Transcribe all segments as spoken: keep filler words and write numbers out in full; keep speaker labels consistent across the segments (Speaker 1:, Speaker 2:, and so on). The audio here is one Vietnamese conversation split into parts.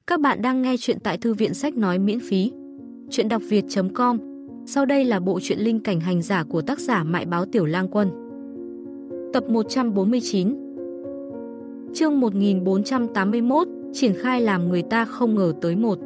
Speaker 1: Các bạn đang nghe chuyện tại Thư viện Sách Nói miễn phí. Chuyện đọc việt chấm com. Sau đây là bộ truyện Linh Cảnh Hành Giả của tác giả Mại Báo Tiểu Lang Quân. Tập một trăm bốn mươi chín. Chương một nghìn bốn trăm tám mươi mốt, triển khai làm người ta không ngờ tới một.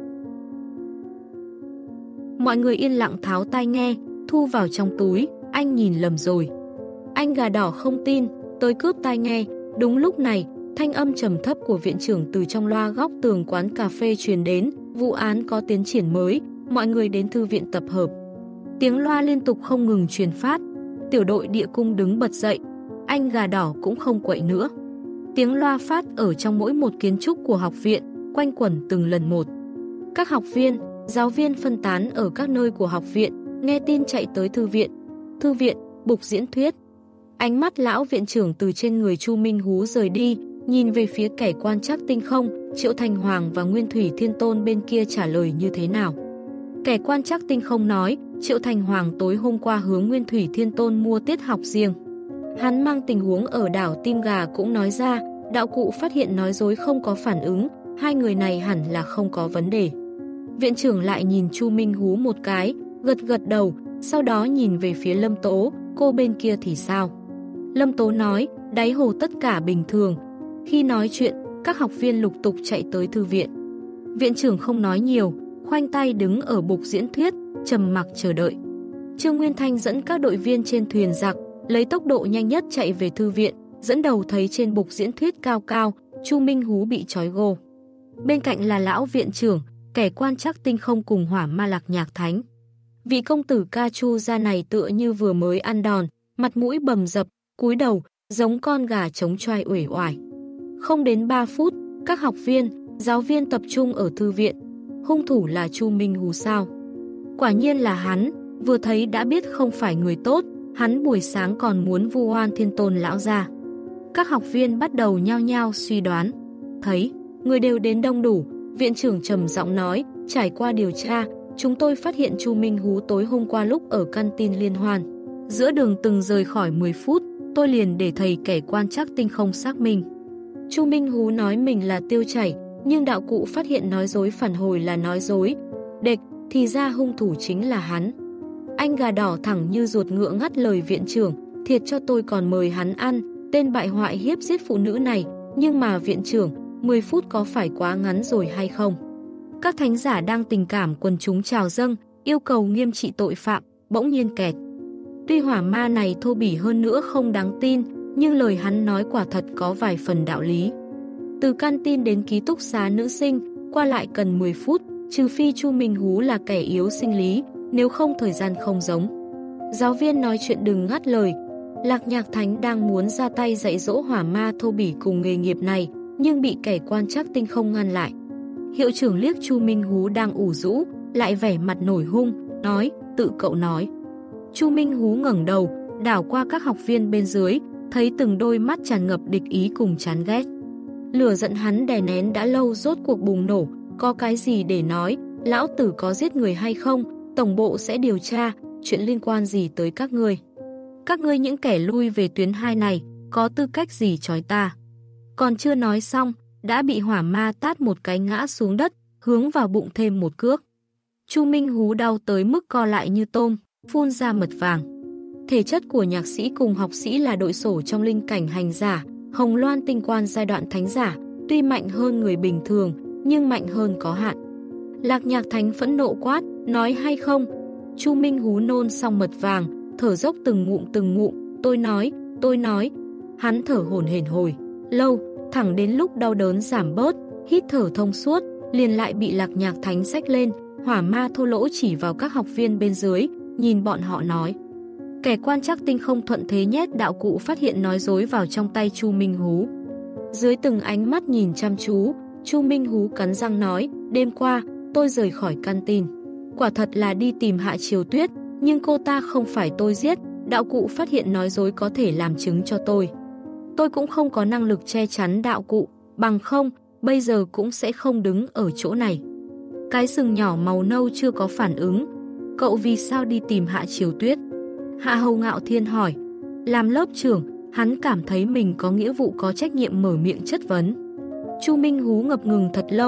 Speaker 1: Mọi người yên lặng tháo tai nghe, thu vào trong túi. Anh nhìn lầm rồi. Anh gà đỏ không tin, tới cướp tai nghe. Đúng lúc này, thanh âm trầm thấp của viện trưởng từ trong loa góc tường quán cà phê truyền đến. Vụ án có tiến triển mới, mọi người đến thư viện tập hợp. Tiếng loa liên tục không ngừng truyền phát. Tiểu đội địa cung đứng bật dậy. Anh gà đỏ cũng không quậy nữa. Tiếng loa phát ở trong mỗi một kiến trúc của học viện, quanh quẩn từng lần một. Các học viên, giáo viên phân tán ở các nơi của học viện, nghe tin chạy tới thư viện. Thư viện, bục diễn thuyết. Ánh mắt lão viện trưởng từ trên người Chu Minh Hú rời đi, nhìn về phía kẻ quan trắc tinh không, Triệu Thành Hoàng và Nguyên Thủy Thiên Tôn bên kia trả lời như thế nào. Kẻ quan trắc tinh không nói, Triệu Thành Hoàng tối hôm qua hướng Nguyên Thủy Thiên Tôn mua tiết học riêng. Hắn mang tình huống ở đảo Tim Gà cũng nói ra, đạo cụ phát hiện nói dối không có phản ứng, hai người này hẳn là không có vấn đề. Viện trưởng lại nhìn Chu Minh Hú một cái, gật gật đầu, sau đó nhìn về phía Lâm Tố, cô bên kia thì sao? Lâm Tố nói, đáy hồ tất cả bình thường. Khi nói chuyện, các học viên lục tục chạy tới thư viện. Viện trưởng không nói nhiều, khoanh tay đứng ở bục diễn thuyết, trầm mặc chờ đợi. Trương Nguyên Thanh dẫn các đội viên trên thuyền giặc, lấy tốc độ nhanh nhất chạy về thư viện, dẫn đầu thấy trên bục diễn thuyết cao cao, Chu Minh Hú bị trói gô. Bên cạnh là lão viện trưởng, kẻ quan trắc tinh không cùng Hỏa Ma Lạc Nhạc Thánh. Vị công tử ca Chu gia này tựa như vừa mới ăn đòn, mặt mũi bầm dập, cúi đầu, giống con gà trống choai uể oải. Không đến ba phút, các học viên, giáo viên tập trung ở thư viện. Hung thủ là Chu Minh Hú sao? Quả nhiên là hắn, vừa thấy đã biết không phải người tốt, hắn buổi sáng còn muốn vu oan Thiên Tôn lão gia. Các học viên bắt đầu nhao nhao suy đoán. Thấy, người đều đến đông đủ, viện trưởng trầm giọng nói, trải qua điều tra, chúng tôi phát hiện Chu Minh Hú tối hôm qua lúc ở căn tin liên hoan. Giữa đường từng rời khỏi mười phút, tôi liền để thầy kẻ quan trắc tinh không xác minh. Chu Minh Hú nói mình là tiêu chảy, nhưng đạo cụ phát hiện nói dối phản hồi là nói dối. Đệt, thì ra hung thủ chính là hắn. Anh gà đỏ thẳng như ruột ngựa ngắt lời viện trưởng, thiệt cho tôi còn mời hắn ăn, tên bại hoại hiếp giết phụ nữ này, nhưng mà viện trưởng, mười phút có phải quá ngắn rồi hay không? Các thánh giả đang tình cảm quần chúng trào dâng, yêu cầu nghiêm trị tội phạm, bỗng nhiên kẹt. Tuy hỏa ma này thô bỉ hơn nữa không đáng tin, nhưng lời hắn nói quả thật có vài phần đạo lý. Từ căn tin đến ký túc xá nữ sinh, qua lại cần mười phút, trừ phi Chu Minh Hú là kẻ yếu sinh lý, nếu không thời gian không giống. Giáo viên nói chuyện đừng ngắt lời. Lạc Nhạc Thánh đang muốn ra tay dạy dỗ hỏa ma thô bỉ cùng nghề nghiệp này, nhưng bị kẻ quan trắc tinh không ngăn lại. Hiệu trưởng liếc Chu Minh Hú đang ủ rũ, lại vẻ mặt nổi hung, nói, tự cậu nói. Chu Minh Hú ngẩng đầu, đảo qua các học viên bên dưới, thấy từng đôi mắt tràn ngập địch ý cùng chán ghét. Lửa giận hắn đè nén đã lâu rốt cuộc bùng nổ, có cái gì để nói, lão tử có giết người hay không, tổng bộ sẽ điều tra, chuyện liên quan gì tới các ngươi. Các ngươi những kẻ lui về tuyến hai này, có tư cách gì trói ta. Còn chưa nói xong, đã bị hỏa ma tát một cái ngã xuống đất, hướng vào bụng thêm một cước. Chu Minh Hú đau tới mức co lại như tôm, phun ra mật vàng. Thể chất của nhạc sĩ cùng học sĩ là đội sổ trong Linh Cảnh Hành Giả, Hồng Loan tinh quan giai đoạn thánh giả, tuy mạnh hơn người bình thường, nhưng mạnh hơn có hạn. Lạc Nhạc Thánh phẫn nộ quát, nói hay không? Chu Minh Hú nôn xong mật vàng, thở dốc từng ngụm từng ngụm, tôi nói, tôi nói. Hắn thở hổn hển hồi lâu, thẳng đến lúc đau đớn giảm bớt, hít thở thông suốt, liền lại bị Lạc Nhạc Thánh xách lên. Hỏa ma thô lỗ chỉ vào các học viên bên dưới, nhìn bọn họ nói. Kẻ quan trắc tinh không thuận thế nhét đạo cụ phát hiện nói dối vào trong tay Chu Minh Hú. Dưới từng ánh mắt nhìn chăm chú, Chu Minh Hú cắn răng nói, đêm qua, tôi rời khỏi căn tin. Quả thật là đi tìm Hạ Triều Tuyết, nhưng cô ta không phải tôi giết, đạo cụ phát hiện nói dối có thể làm chứng cho tôi. Tôi cũng không có năng lực che chắn đạo cụ, bằng không, bây giờ cũng sẽ không đứng ở chỗ này. Cái sừng nhỏ màu nâu chưa có phản ứng. Cậu vì sao đi tìm Hạ Triều Tuyết? Hạ Hầu Ngạo Thiên hỏi. Làm lớp trưởng, hắn cảm thấy mình có nghĩa vụ có trách nhiệm mở miệng chất vấn. Chu Minh Hú ngập ngừng thật lâu,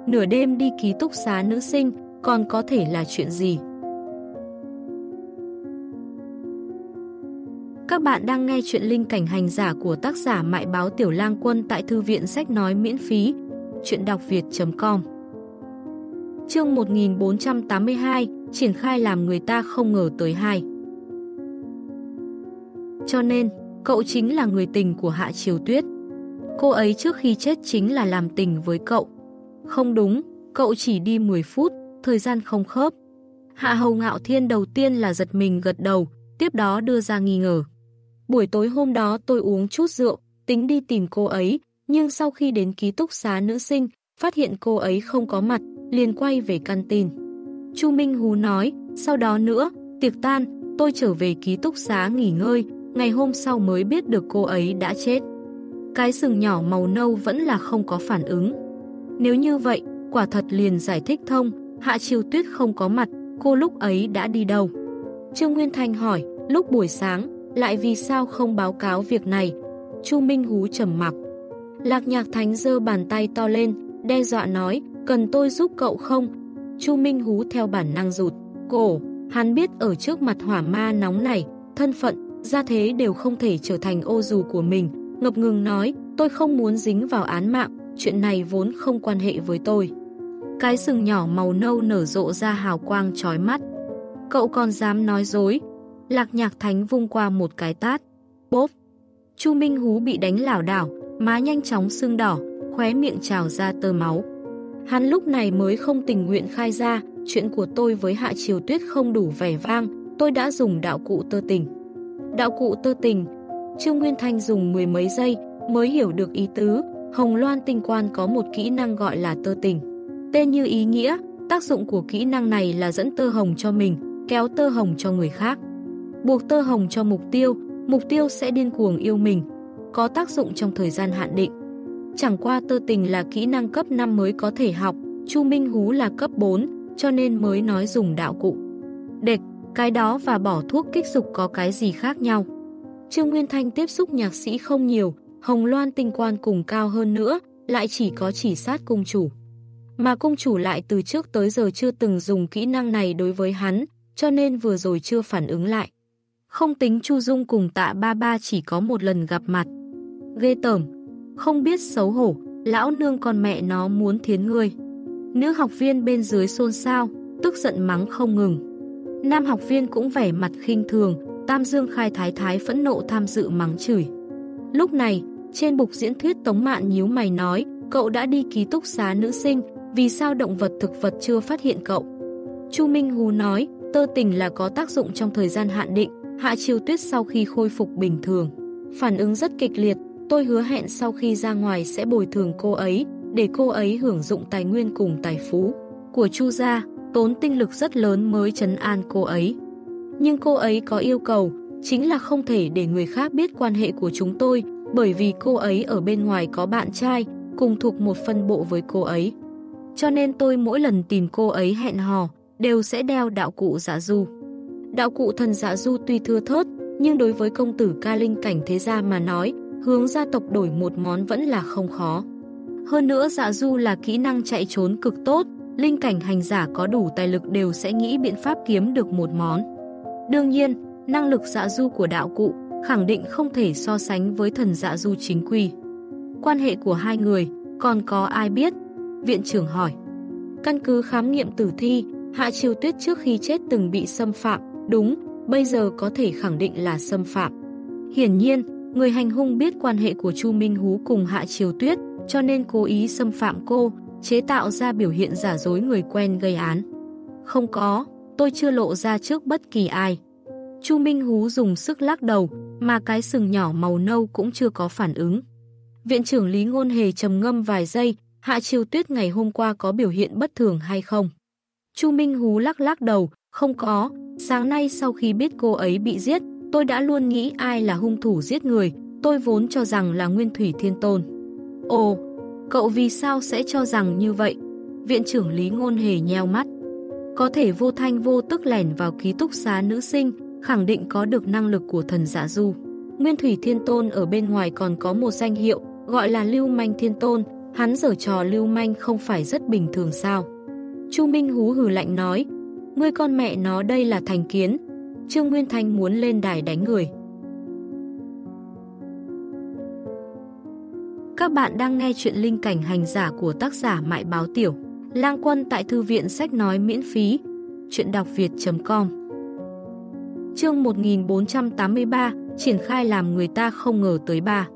Speaker 1: Nửa đêm đi ký túc xá nữ sinh, còn có thể là chuyện gì? Các bạn đang nghe chuyện Linh Cảnh Hành Giả của tác giả Mại Báo Tiểu Lang Quân tại Thư viện Sách Nói miễn phí. Chuyện đọc việt chấm com. Chương một nghìn bốn trăm tám mươi hai, triển khai làm người ta không ngờ tới hai. Cho nên, cậu chính là người tình của Hạ Triều Tuyết. Cô ấy trước khi chết chính là làm tình với cậu. Không đúng, cậu chỉ đi mười phút, thời gian không khớp. Hạ Hầu Ngạo Thiên đầu tiên là giật mình gật đầu, tiếp đó đưa ra nghi ngờ. Buổi tối hôm đó tôi uống chút rượu, tính đi tìm cô ấy, nhưng sau khi đến ký túc xá nữ sinh, phát hiện cô ấy không có mặt, liền quay về canteen. Chu Minh Hú nói, sau đó nữa, tiệc tan, tôi trở về ký túc xá nghỉ ngơi, ngày hôm sau mới biết được cô ấy đã chết. Cái sừng nhỏ màu nâu vẫn là không có phản ứng. Nếu như vậy, quả thật liền giải thích thông, Hạ Triều Tuyết không có mặt, cô lúc ấy đã đi đâu? Trương Nguyên Thanh hỏi, lúc buổi sáng, lại vì sao không báo cáo việc này? Chu Minh Hú trầm mặc. Lạc Nhạc Thánh giơ bàn tay to lên, đe dọa nói, cần tôi giúp cậu không? Chu Minh Hú theo bản năng rụt cổ, hắn biết ở trước mặt hỏa ma nóng này, thân phận, gia thế đều không thể trở thành ô dù của mình, ngập ngừng nói, tôi không muốn dính vào án mạng, chuyện này vốn không quan hệ với tôi. Cái sừng nhỏ màu nâu nở rộ ra hào quang chói mắt. Cậu còn dám nói dối? Lạc Nhạc Thánh vung qua một cái tát. Bốp! Chu Minh Hú bị đánh lảo đảo, má nhanh chóng sưng đỏ, khóe miệng trào ra tơ máu. Hắn lúc này mới không tình nguyện khai ra, chuyện của tôi với Hạ Triều Tuyết không đủ vẻ vang, tôi đã dùng đạo cụ tơ tình. Đạo cụ tơ tình, Trương Nguyên Thanh dùng mười mấy giây mới hiểu được ý tứ, Hồng Loan Tinh Quan có một kỹ năng gọi là tơ tình. Tên như ý nghĩa, tác dụng của kỹ năng này là dẫn tơ hồng cho mình, kéo tơ hồng cho người khác. Buộc tơ hồng cho mục tiêu, mục tiêu sẽ điên cuồng yêu mình, có tác dụng trong thời gian hạn định. Chẳng qua tơ tình là kỹ năng cấp năm mới có thể học, Chu Minh Hú là cấp bốn, cho nên mới nói dùng đạo cụ. Đệt, cái đó và bỏ thuốc kích dục có cái gì khác nhau? Trương Nguyên Thanh tiếp xúc nhạc sĩ không nhiều, Hồng Loan Tinh Quan cùng cao hơn nữa, lại chỉ có chỉ sát cung chủ. Mà cung chủ lại từ trước tới giờ chưa từng dùng kỹ năng này đối với hắn, cho nên vừa rồi chưa phản ứng lại. Không tính Chu Dung cùng Tạ Ba Ba chỉ có một lần gặp mặt. Ghê tởm, không biết xấu hổ, lão nương con mẹ nó muốn thiến ngươi. Nữ học viên bên dưới xôn xao, tức giận mắng không ngừng. Nam học viên cũng vẻ mặt khinh thường, Tam Dương Khai Thái Thái phẫn nộ tham dự mắng chửi. Lúc này, trên bục diễn thuyết Tống Mạn nhíu mày nói, cậu đã đi ký túc xá nữ sinh, vì sao động vật thực vật chưa phát hiện cậu? Chu Minh Hú nói, tơ tình là có tác dụng trong thời gian hạn định, Hạ Triều Tuyết sau khi khôi phục bình thường. Phản ứng rất kịch liệt, tôi hứa hẹn sau khi ra ngoài sẽ bồi thường cô ấy, để cô ấy hưởng dụng tài nguyên cùng tài phú của Chu gia, tốn tinh lực rất lớn mới trấn an cô ấy. Nhưng cô ấy có yêu cầu, chính là không thể để người khác biết quan hệ của chúng tôi, bởi vì cô ấy ở bên ngoài có bạn trai, cùng thuộc một phân bộ với cô ấy. Cho nên tôi mỗi lần tìm cô ấy hẹn hò, đều sẽ đeo đạo cụ dạ du. Đạo cụ thần dạ du tuy thưa thớt, nhưng đối với công tử ca linh cảnh thế gia mà nói, hướng gia tộc đổi một món vẫn là không khó. Hơn nữa dạ du là kỹ năng chạy trốn cực tốt, linh cảnh hành giả có đủ tài lực đều sẽ nghĩ biện pháp kiếm được một món. Đương nhiên, năng lực dạ du của đạo cụ khẳng định không thể so sánh với thần dạ du chính quy. Quan hệ của hai người, còn có ai biết? Viện trưởng hỏi. Căn cứ khám nghiệm tử thi, Hạ Triều Tuyết trước khi chết từng bị xâm phạm, đúng, bây giờ có thể khẳng định là xâm phạm. Hiển nhiên, người hành hung biết quan hệ của Chu Minh Hú cùng Hạ Triều Tuyết, cho nên cố ý xâm phạm cô, chế tạo ra biểu hiện giả dối người quen gây án. Không có, tôi chưa lộ ra trước bất kỳ ai. Chu Minh Hú dùng sức lắc đầu, mà cái sừng nhỏ màu nâu cũng chưa có phản ứng. Viện trưởng Lý Ngôn Hề trầm ngâm vài giây, Hạ Triều Tuyết ngày hôm qua có biểu hiện bất thường hay không? Chu Minh Hú lắc lắc đầu, không có, sáng nay sau khi biết cô ấy bị giết, tôi đã luôn nghĩ ai là hung thủ giết người, tôi vốn cho rằng là Nguyên Thủy Thiên Tôn. Ồ, cậu vì sao sẽ cho rằng như vậy? Viện trưởng Lý Ngôn Hề nheo mắt. Có thể vô thanh vô tức lẻn vào ký túc xá nữ sinh, khẳng định có được năng lực của thần dạ du. Nguyên Thủy Thiên Tôn ở bên ngoài còn có một danh hiệu, gọi là Lưu Manh Thiên Tôn, hắn giở trò lưu manh không phải rất bình thường sao? Chu Minh Hú hừ lạnh nói, ngươi con mẹ nó đây là thành kiến. Trương Nguyên Thanh muốn lên đài đánh người. Các bạn đang nghe chuyện linh cảnh hành giả của tác giả Mại Báo Tiểu. Lang Quân tại thư viện sách nói miễn phí. Chuyện đọc việt chấm com. Chương một nghìn bốn trăm tám mươi ba, triển khai làm người ta không ngờ tới ba.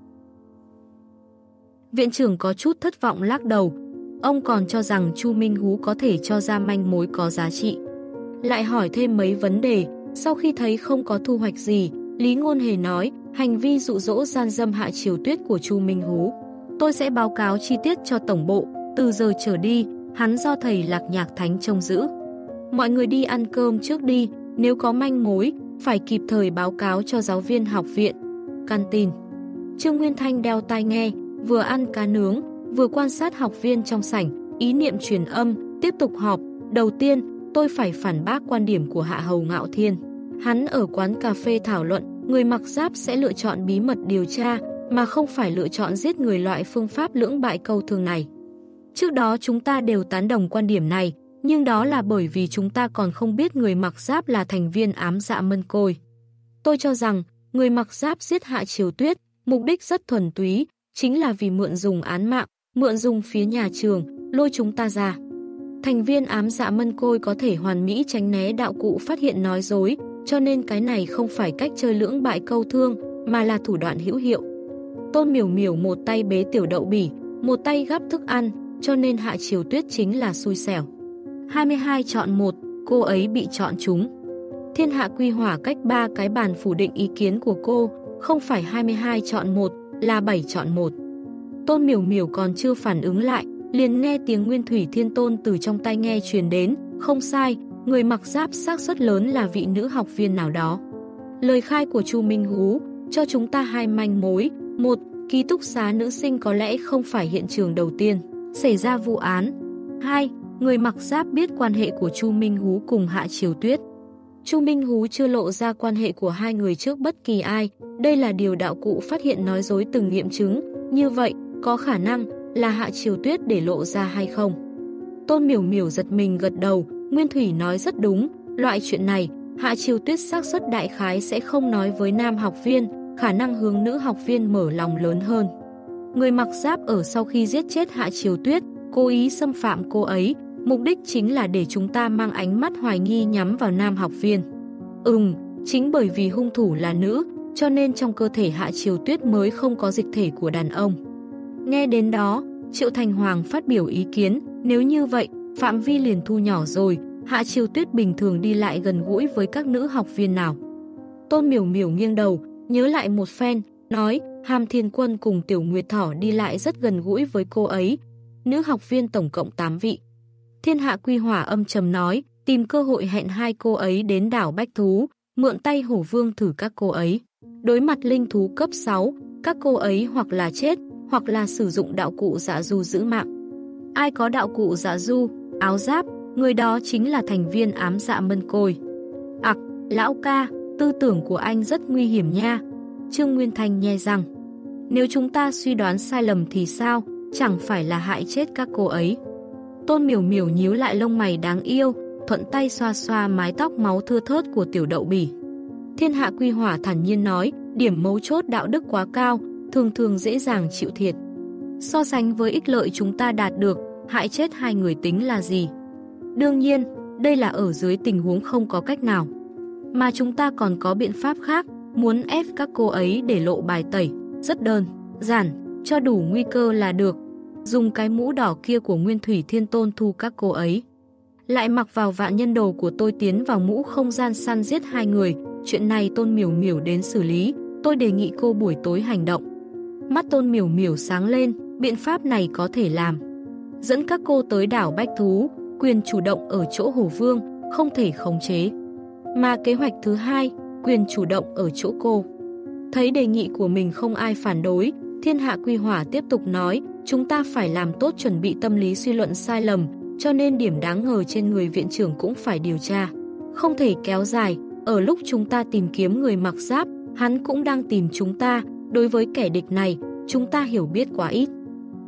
Speaker 1: Viện trưởng có chút thất vọng lắc đầu. Ông còn cho rằng Chu Minh Hú có thể cho ra manh mối có giá trị. Lại hỏi thêm mấy vấn đề, sau khi thấy không có thu hoạch gì, Lý Ngôn Hề nói, hành vi dụ dỗ gian dâm Hạ Triều Tuyết của Chu Minh Hú. Tôi sẽ báo cáo chi tiết cho tổng bộ, từ giờ trở đi, hắn do thầy Lạc Nhạc Thánh trông giữ. Mọi người đi ăn cơm trước đi, nếu có manh mối, phải kịp thời báo cáo cho giáo viên học viện. Canteen. Trương Nguyên Thanh đeo tai nghe, vừa ăn cá nướng, vừa quan sát học viên trong sảnh, ý niệm truyền âm, tiếp tục họp. Đầu tiên, tôi phải phản bác quan điểm của Hạ Hầu Ngạo Thiên. Hắn ở quán cà phê thảo luận, người mặc giáp sẽ lựa chọn bí mật điều tra, mà không phải lựa chọn giết người loại phương pháp lưỡng bại câu thương này. Trước đó chúng ta đều tán đồng quan điểm này, nhưng đó là bởi vì chúng ta còn không biết người mặc giáp là thành viên ám dạ Mân Côi. Tôi cho rằng, người mặc giáp giết Hạ Triều Tuyết, mục đích rất thuần túy, chính là vì mượn dùng án mạng, mượn dùng phía nhà trường, lôi chúng ta ra. Thành viên ám dạ Mân Côi có thể hoàn mỹ tránh né đạo cụ phát hiện nói dối, cho nên cái này không phải cách chơi lưỡng bại câu thương, mà là thủ đoạn hữu hiệu. Tôn Miểu Miểu một tay bế tiểu đậu bỉ, một tay gắp thức ăn, cho nên Hạ Triều Tuyết chính là xui xẻo. hai mươi hai chọn một, cô ấy bị chọn trúng. Thiên Hạ Quy Hỏa cách ba cái bàn phủ định ý kiến của cô, không phải hai mươi hai chọn một, là bảy chọn một. Tôn Miểu Miểu còn chưa phản ứng lại, liền nghe tiếng Nguyên Thủy Thiên Tôn từ trong tai nghe truyền đến, không sai, người mặc giáp xác suất lớn là vị nữ học viên nào đó. Lời khai của Chu Minh Hú cho chúng ta hai manh mối. Một, ký túc xá nữ sinh có lẽ không phải hiện trường đầu tiên xảy ra vụ án. Hai, người mặc giáp biết quan hệ của Chu Minh Hú cùng Hạ Triều Tuyết. Chu Minh Hú chưa lộ ra quan hệ của hai người trước bất kỳ ai, đây là điều đạo cụ phát hiện nói dối từng nghiệm chứng, như vậy có khả năng là Hạ Triều Tuyết để lộ ra hay không? Tôn Miểu Miểu giật mình gật đầu, Nguyên Thủy nói rất đúng, loại chuyện này, Hạ Triều Tuyết xác suất đại khái sẽ không nói với nam học viên, khả năng hướng nữ học viên mở lòng lớn hơn. Người mặc giáp ở sau khi giết chết Hạ Triều Tuyết, cố ý xâm phạm cô ấy, mục đích chính là để chúng ta mang ánh mắt hoài nghi nhắm vào nam học viên. Ừm, chính bởi vì hung thủ là nữ, cho nên trong cơ thể Hạ Triều Tuyết mới không có dịch thể của đàn ông. Nghe đến đó, Triệu Thành Hoàng phát biểu ý kiến, nếu như vậy, phạm vi liền thu nhỏ rồi, Hạ Triều Tuyết bình thường đi lại gần gũi với các nữ học viên nào. Tôn Miểu Miểu nghiêng đầu, nhớ lại một phen, nói, Hàm Thiên Quân cùng Tiểu Nguyệt Thỏ đi lại rất gần gũi với cô ấy. Nữ học viên tổng cộng tám vị. Thiên Hạ Quy Hỏa âm trầm nói, tìm cơ hội hẹn hai cô ấy đến đảo Bách Thú, mượn tay Hổ Vương thử các cô ấy. Đối mặt linh thú cấp sáu, các cô ấy hoặc là chết, hoặc là sử dụng đạo cụ dạ du giữ mạng. Ai có đạo cụ dạ du, áo giáp, người đó chính là thành viên ám dạ Mân Côi. Ặc, lão ca, tư tưởng của anh rất nguy hiểm nha. Trương Nguyên Thanh nhe răng. Nếu chúng ta suy đoán sai lầm thì sao, chẳng phải là hại chết các cô ấy. Tôn Miểu Miểu nhíu lại lông mày đáng yêu, thuận tay xoa xoa mái tóc máu thưa thớt của tiểu đậu bỉ. Thiên Hạ Quy Hỏa thản nhiên nói, điểm mấu chốt đạo đức quá cao, thường thường dễ dàng chịu thiệt. So sánh với ích lợi chúng ta đạt được, hại chết hai người tính là gì? Đương nhiên, đây là ở dưới tình huống không có cách nào. Mà chúng ta còn có biện pháp khác, muốn ép các cô ấy để lộ bài tẩy, rất đơn giản, cho đủ nguy cơ là được. Dùng cái mũ đỏ kia của Nguyên Thủy Thiên Tôn thu các cô ấy. Lại mặc vào vạn nhân đồ của tôi tiến vào mũ không gian săn giết hai người. Chuyện này Tôn Miểu Miểu đến xử lý, tôi đề nghị cô buổi tối hành động. Mắt Tôn Miểu Miểu sáng lên, biện pháp này có thể làm. Dẫn các cô tới đảo Bách Thú, quyền chủ động ở chỗ Hổ Vương, không thể khống chế. Mà kế hoạch thứ hai, quyền chủ động ở chỗ cô. Thấy đề nghị của mình không ai phản đối, Thiên Hạ Quy Hỏa tiếp tục nói, chúng ta phải làm tốt chuẩn bị tâm lý suy luận sai lầm, cho nên điểm đáng ngờ trên người viện trưởng cũng phải điều tra. Không thể kéo dài, ở lúc chúng ta tìm kiếm người mặc giáp, hắn cũng đang tìm chúng ta, đối với kẻ địch này, chúng ta hiểu biết quá ít.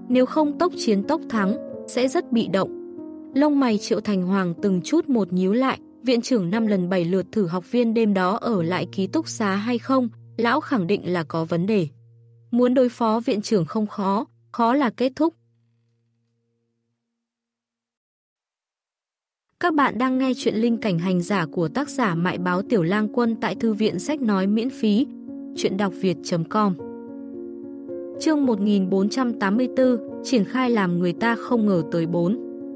Speaker 1: Nếu không tốc chiến tốc thắng, sẽ rất bị động. Lông mày Triệu Thành Hoàng từng chút một nhíu lại, viện trưởng năm lần bảy lượt thử học viên đêm đó ở lại ký túc xá hay không, lão khẳng định là có vấn đề. Muốn đối phó viện trưởng không khó, khó là kết thúc. Các bạn đang nghe chuyện linh cảnh hành giả của tác giả Mại Báo Tiểu Lang Quân tại thư viện sách nói miễn phí, chuyện đọc việt chấm com. Chương một nghìn bốn trăm tám mươi tư, triển khai làm người ta không ngờ tới bốn.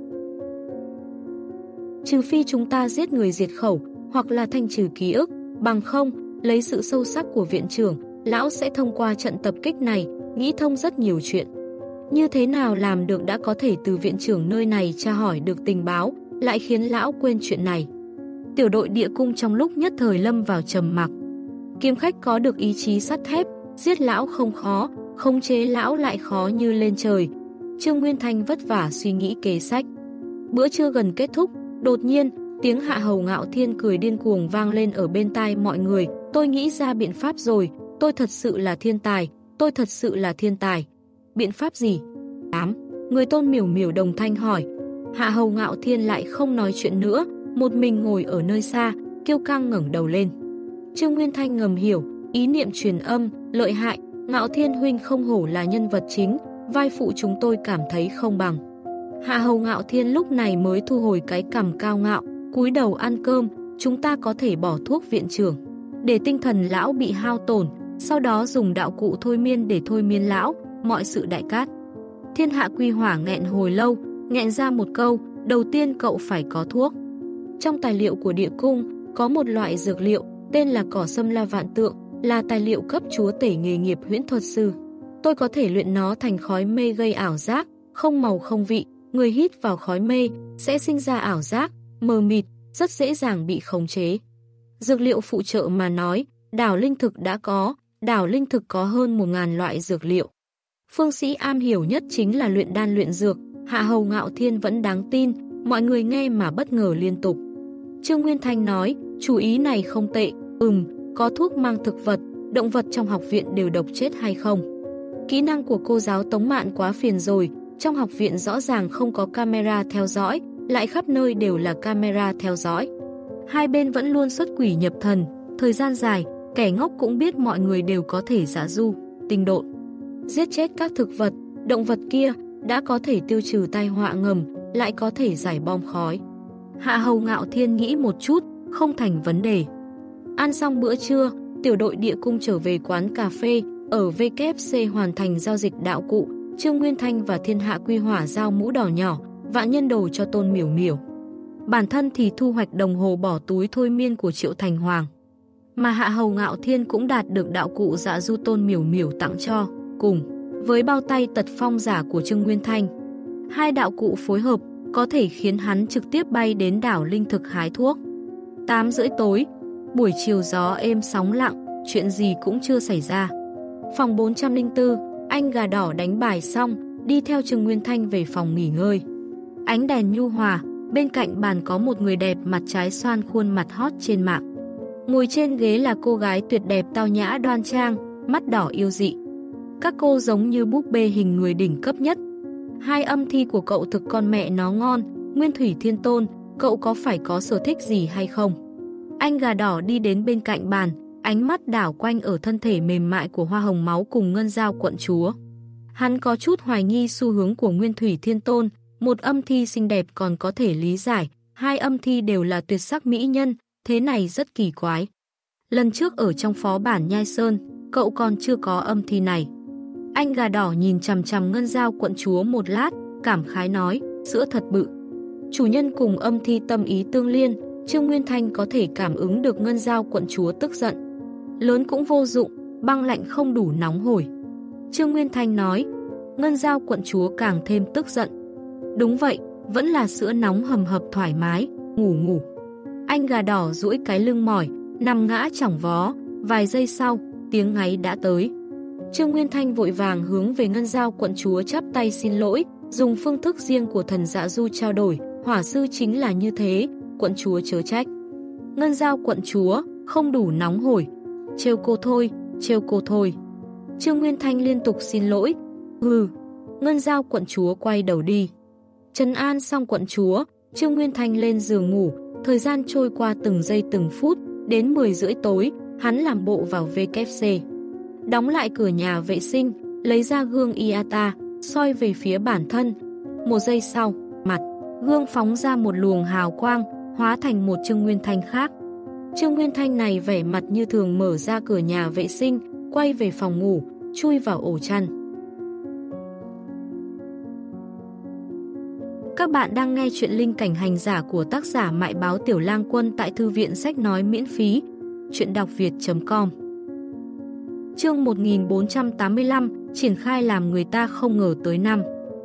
Speaker 1: Trừ phi chúng ta giết người diệt khẩu, hoặc là thanh trừ ký ức, bằng không, lấy sự sâu sắc của viện trưởng, lão sẽ thông qua trận tập kích này, nghĩ thông rất nhiều chuyện. Như thế nào làm được đã có thể từ viện trưởng nơi này tra hỏi được tình báo, lại khiến lão quên chuyện này. Tiểu đội địa cung trong lúc nhất thời lâm vào trầm mặc. Kiếm khách có được ý chí sắt thép, giết lão không khó, khống chế lão lại khó như lên trời. Trương Nguyên Thanh vất vả suy nghĩ kế sách. Bữa trưa gần kết thúc, đột nhiên, tiếng Hạ Hầu Ngạo Thiên cười điên cuồng vang lên ở bên tai mọi người. Tôi nghĩ ra biện pháp rồi, tôi thật sự là thiên tài, tôi thật sự là thiên tài. Biện pháp gì? Tám. Người Tôn Miểu Miểu đồng thanh hỏi. Hạ Hầu Ngạo Thiên lại không nói chuyện nữa, một mình ngồi ở nơi xa, kiêu căng ngẩng đầu lên. Trương Nguyên Thanh ngầm hiểu, ý niệm truyền âm, lợi hại, Ngạo Thiên huynh không hổ là nhân vật chính, vai phụ chúng tôi cảm thấy không bằng. Hạ Hầu Ngạo Thiên lúc này mới thu hồi cái cằm cao ngạo, cúi đầu ăn cơm, chúng ta có thể bỏ thuốc viện trưởng, để tinh thần lão bị hao tổn, sau đó dùng đạo cụ thôi miên để thôi miên lão, mọi sự đại cát. Thiên Hạ Quy Hỏa nghẹn hồi lâu, nghẹn ra một câu, đầu tiên cậu phải có thuốc. Trong tài liệu của địa cung, có một loại dược liệu, tên là cỏ sâm la vạn tượng, là tài liệu cấp chúa tể nghề nghiệp huyễn thuật sư. Tôi có thể luyện nó thành khói mê gây ảo giác, không màu không vị, người hít vào khói mê, sẽ sinh ra ảo giác, mờ mịt, rất dễ dàng bị khống chế. Dược liệu phụ trợ mà nói, đảo linh thực đã có, đảo linh thực có hơn một ngàn loại dược liệu. Phương sĩ am hiểu nhất chính là luyện đan luyện dược, Hạ Hầu Ngạo Thiên vẫn đáng tin, mọi người nghe mà bất ngờ liên tục. Trương Nguyên Thanh nói, chủ ý này không tệ, ừm, có thuốc mang thực vật, động vật trong học viện đều độc chết hay không? Kỹ năng của cô giáo Tống Mạn quá phiền rồi, trong học viện rõ ràng không có camera theo dõi, lại khắp nơi đều là camera theo dõi. Hai bên vẫn luôn xuất quỷ nhập thần, thời gian dài, kẻ ngốc cũng biết mọi người đều có thể giả du, tinh độn. Giết chết các thực vật, động vật kia, đã có thể tiêu trừ tai họa ngầm, lại có thể giải bom khói. Hạ Hầu Ngạo Thiên nghĩ một chút, không thành vấn đề. Ăn xong bữa trưa, tiểu đội địa cung trở về quán cà phê, ở vê kép ép xê hoàn thành giao dịch đạo cụ, Trương Nguyên Thanh và Thiên Hạ Quy Hỏa giao mũ đỏ nhỏ, vạn nhân đồ cho Tôn Miểu Miểu. Bản thân thì thu hoạch đồng hồ bỏ túi thôi miên của Triệu Thành Hoàng. Mà Hạ Hầu Ngạo Thiên cũng đạt được đạo cụ dạ du Tôn Miểu Miểu tặng cho, cùng với bao tay tật phong giả của Trương Nguyên Thanh. Hai đạo cụ phối hợp có thể khiến hắn trực tiếp bay đến đảo linh thực hái thuốc. tám rưỡi tối, buổi chiều gió êm sóng lặng, chuyện gì cũng chưa xảy ra. Phòng bốn trăm lẻ bốn, anh gà đỏ đánh bài xong, đi theo Trương Nguyên Thanh về phòng nghỉ ngơi. Ánh đèn nhu hòa, bên cạnh bàn có một người đẹp mặt trái xoan khuôn mặt hot trên mạng. Ngồi trên ghế là cô gái tuyệt đẹp tao nhã đoan trang, mắt đỏ yêu dị. Các cô giống như búp bê hình người đỉnh cấp nhất. Hai âm thi của cậu thực con mẹ nó ngon, Nguyên Thủy Thiên Tôn, cậu có phải có sở thích gì hay không? Anh gà đỏ đi đến bên cạnh bàn, ánh mắt đảo quanh ở thân thể mềm mại của Hoa Hồng Máu cùng Ngân Dao quận chúa. Hắn có chút hoài nghi xu hướng của Nguyên Thủy Thiên Tôn, một âm thi xinh đẹp còn có thể lý giải, hai âm thi đều là tuyệt sắc mỹ nhân, thế này rất kỳ quái. Lần trước ở trong phó bản Nhai Sơn, cậu còn chưa có âm thi này. Anh gà đỏ nhìn chằm chằm Ngân Dao quận chúa một lát, cảm khái nói, sữa thật bự. Chủ nhân cùng âm thi tâm ý tương liên, Trương Nguyên Thanh có thể cảm ứng được Ngân Dao quận chúa tức giận. Lớn cũng vô dụng, băng lạnh không đủ nóng hổi. Trương Nguyên Thanh nói, Ngân Dao quận chúa càng thêm tức giận. Đúng vậy, vẫn là sữa nóng hầm hập thoải mái, ngủ ngủ. Anh gà đỏ duỗi cái lưng mỏi, nằm ngã chỏng vó, vài giây sau, tiếng ngáy đã tới. Trương Nguyên Thanh vội vàng hướng về Ngân Dao quận chúa chắp tay xin lỗi, dùng phương thức riêng của thần dạ du trao đổi, hỏa sư chính là như thế, quận chúa chớ trách. Ngân Dao quận chúa, không đủ nóng hổi, trêu cô thôi, trêu cô thôi. Trương Nguyên Thanh liên tục xin lỗi, hừ, Ngân Giao quận chúa quay đầu đi. Trấn an xong quận chúa, Trương Nguyên Thanh lên giường ngủ, thời gian trôi qua từng giây từng phút, đến mười rưỡi tối, hắn làm bộ vào vê kép xê. Đóng lại cửa nhà vệ sinh, lấy ra gương Iata, soi về phía bản thân. Một giây sau, mặt gương phóng ra một luồng hào quang, hóa thành một Trương Nguyên Thanh khác. Trương Nguyên Thanh này vẻ mặt như thường mở ra cửa nhà vệ sinh, quay về phòng ngủ, chui vào ổ chăn. Các bạn đang nghe chuyện Linh Cảnh Hành Giả của tác giả Mại Báo Tiểu Lang Quân tại thư viện sách nói miễn phí. Chuyện đọc việt chấm com. Chương một nghìn bốn trăm tám mươi lăm, triển khai làm người ta không ngờ tới năm.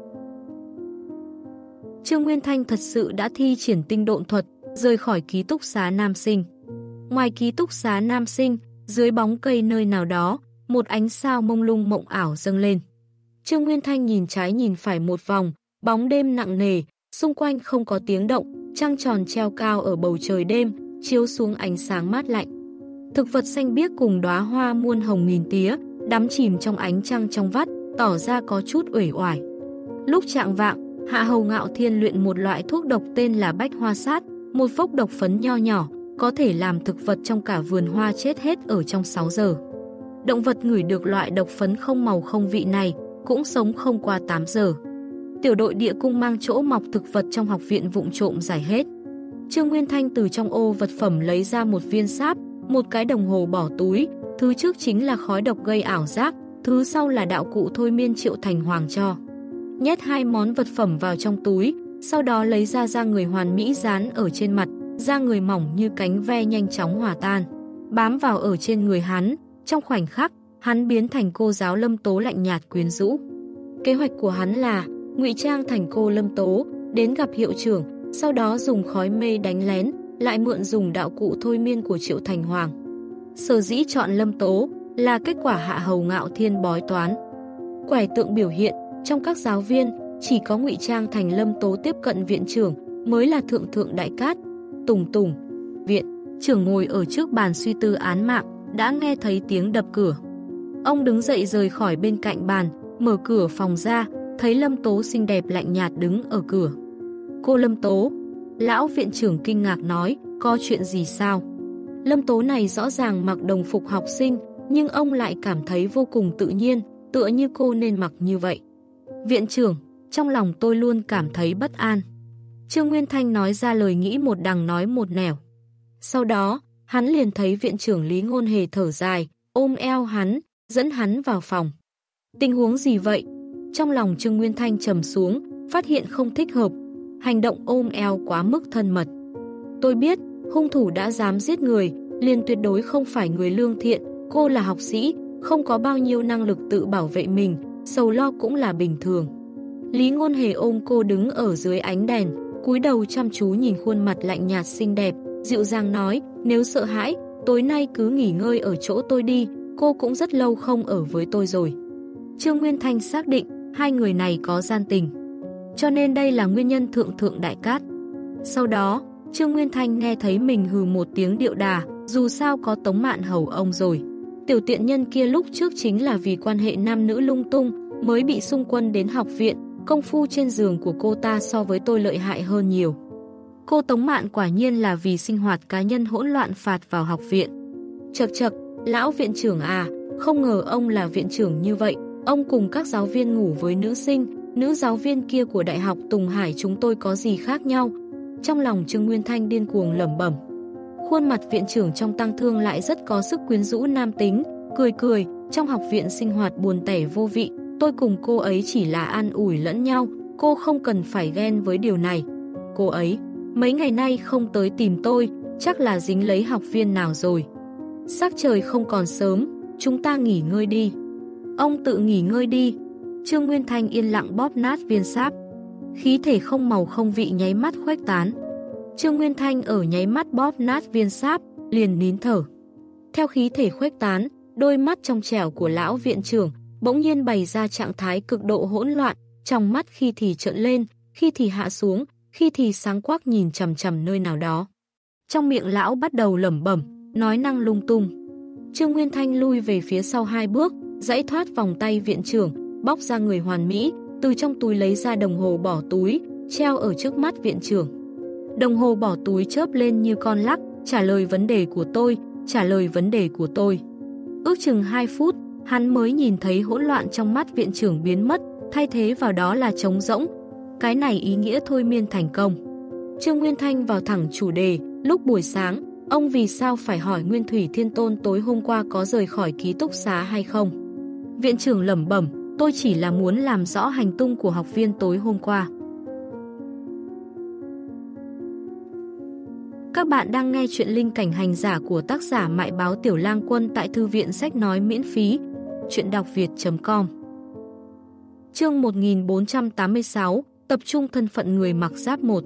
Speaker 1: Trương Nguyên Thanh thật sự đã thi triển tinh độn thuật, rời khỏi ký túc xá nam sinh. Ngoài ký túc xá nam sinh, dưới bóng cây nơi nào đó, một ánh sao mông lung mộng ảo dâng lên. Trương Nguyên Thanh nhìn trái nhìn phải một vòng, bóng đêm nặng nề, xung quanh không có tiếng động, trăng tròn treo cao ở bầu trời đêm, chiếu xuống ánh sáng mát lạnh. Thực vật xanh biếc cùng đóa hoa muôn hồng nghìn tía, đắm chìm trong ánh trăng trong vắt, tỏ ra có chút uể oải. Lúc chạng vạng, Hạ Hầu Ngạo Thiên luyện một loại thuốc độc tên là bách hoa sát, một phốc độc phấn nho nhỏ, có thể làm thực vật trong cả vườn hoa chết hết ở trong sáu giờ. Động vật ngửi được loại độc phấn không màu không vị này, cũng sống không qua tám giờ. Tiểu đội địa cung mang chỗ mọc thực vật trong học viện vụng trộm giải hết. Trương Nguyên Thanh từ trong ô vật phẩm lấy ra một viên sáp, một cái đồng hồ bỏ túi, thứ trước chính là khói độc gây ảo giác, thứ sau là đạo cụ thôi miên Triệu Thành Hoàng cho. Nhét hai món vật phẩm vào trong túi, sau đó lấy ra da người hoàn mỹ dán ở trên mặt, da người mỏng như cánh ve nhanh chóng hòa tan, bám vào ở trên người hắn. Trong khoảnh khắc, hắn biến thành cô giáo Lâm Tố lạnh nhạt quyến rũ. Kế hoạch của hắn là ngụy trang thành cô Lâm Tố, đến gặp hiệu trưởng, sau đó dùng khói mê đánh lén, lại mượn dùng đạo cụ thôi miên của Triệu Thành Hoàng. Sở dĩ chọn Lâm Tố là kết quả Hạ Hầu Ngạo Thiên bói toán. Quẻ tượng biểu hiện, trong các giáo viên, chỉ có ngụy trang thành Lâm Tố tiếp cận viện trưởng mới là thượng thượng đại cát. Tùng tùng, viện trưởng ngồi ở trước bàn suy tư án mạng, đã nghe thấy tiếng đập cửa. Ông đứng dậy rời khỏi bên cạnh bàn, mở cửa phòng ra, thấy Lâm Tố xinh đẹp lạnh nhạt đứng ở cửa. Cô Lâm Tố, lão viện trưởng kinh ngạc nói, có chuyện gì sao? Lâm Tố này rõ ràng mặc đồng phục học sinh, nhưng ông lại cảm thấy vô cùng tự nhiên, tựa như cô nên mặc như vậy. Viện trưởng, trong lòng tôi luôn cảm thấy bất an. Trương Nguyên Thanh nói ra lời nghĩ một đằng nói một nẻo. Sau đó, hắn liền thấy viện trưởng Lý Ngôn Hề thở dài, ôm eo hắn, dẫn hắn vào phòng. Tình huống gì vậy? Trong lòng Trương Nguyên Thanh trầm xuống, phát hiện không thích hợp. Hành động ôm eo quá mức thân mật. Tôi biết, hung thủ đã dám giết người, liền tuyệt đối không phải người lương thiện. Cô là học sĩ, không có bao nhiêu năng lực tự bảo vệ mình, sầu lo cũng là bình thường. Lý Ngôn Hề ôm cô đứng ở dưới ánh đèn, cúi đầu chăm chú nhìn khuôn mặt lạnh nhạt xinh đẹp, dịu dàng nói, nếu sợ hãi, tối nay cứ nghỉ ngơi ở chỗ tôi đi, cô cũng rất lâu không ở với tôi rồi. Trương Nguyên Thanh xác định, hai người này có gian tình. Cho nên đây là nguyên nhân thượng thượng đại cát. Sau đó, Trương Nguyên Thanh nghe thấy mình hừ một tiếng điệu đà, dù sao có Tống Mạn Hầu ông rồi. Tiểu tiện nhân kia lúc trước chính là vì quan hệ nam nữ lung tung, mới bị xung quân đến học viện, công phu trên giường của cô ta so với tôi lợi hại hơn nhiều. Cô Tống Mạn quả nhiên là vì sinh hoạt cá nhân hỗn loạn phạt vào học viện. Chậc chậc, lão viện trưởng à, không ngờ ông là viện trưởng như vậy, ông cùng các giáo viên ngủ với nữ sinh, nữ giáo viên kia của Đại học Tùng Hải chúng tôi có gì khác nhau. Trong lòng Trương Nguyên Thanh điên cuồng lẩm bẩm. Khuôn mặt viện trưởng trong tang thương lại rất có sức quyến rũ nam tính, cười cười, trong học viện sinh hoạt buồn tẻ vô vị, tôi cùng cô ấy chỉ là an ủi lẫn nhau, cô không cần phải ghen với điều này. Cô ấy, mấy ngày nay không tới tìm tôi, chắc là dính lấy học viên nào rồi. Sắc trời không còn sớm, chúng ta nghỉ ngơi đi. Ông tự nghỉ ngơi đi. Trương Nguyên Thanh yên lặng bóp nát viên sáp. Khí thể không màu không vị nháy mắt khuếch tán. Trương Nguyên Thanh ở nháy mắt bóp nát viên sáp, liền nín thở. Theo khí thể khuếch tán, đôi mắt trong trẻo của lão viện trưởng bỗng nhiên bày ra trạng thái cực độ hỗn loạn, trong mắt khi thì trợn lên, khi thì hạ xuống, khi thì sáng quắc nhìn chằm chằm nơi nào đó. Trong miệng lão bắt đầu lẩm bẩm, nói năng lung tung. Trương Nguyên Thanh lui về phía sau hai bước, giãy thoát vòng tay viện trưởng, bóc ra người hoàn mỹ, từ trong túi lấy ra đồng hồ bỏ túi, treo ở trước mắt viện trưởng. Đồng hồ bỏ túi chớp lên như con lắc, trả lời vấn đề của tôi, trả lời vấn đề của tôi. Ước chừng hai phút, hắn mới nhìn thấy hỗn loạn trong mắt viện trưởng biến mất, thay thế vào đó là trống rỗng. Cái này ý nghĩa thôi miên thành công. Trương Nguyên Thanh vào thẳng chủ đề, lúc buổi sáng, ông vì sao phải hỏi Nguyên Thủy Thiên Tôn tối hôm qua có rời khỏi ký túc xá hay không? Viện trưởng lẩm bẩm, tôi chỉ là muốn làm rõ hành tung của học viên tối hôm qua. Các bạn đang nghe chuyện Linh Cảnh Hành Giả của tác giả Mại Báo Tiểu Lang Quân tại Thư viện Sách Nói miễn phí, chuyện đọc việt chấm com. Chương một nghìn bốn trăm tám mươi sáu, tập trung thân phận người mặc giáp một.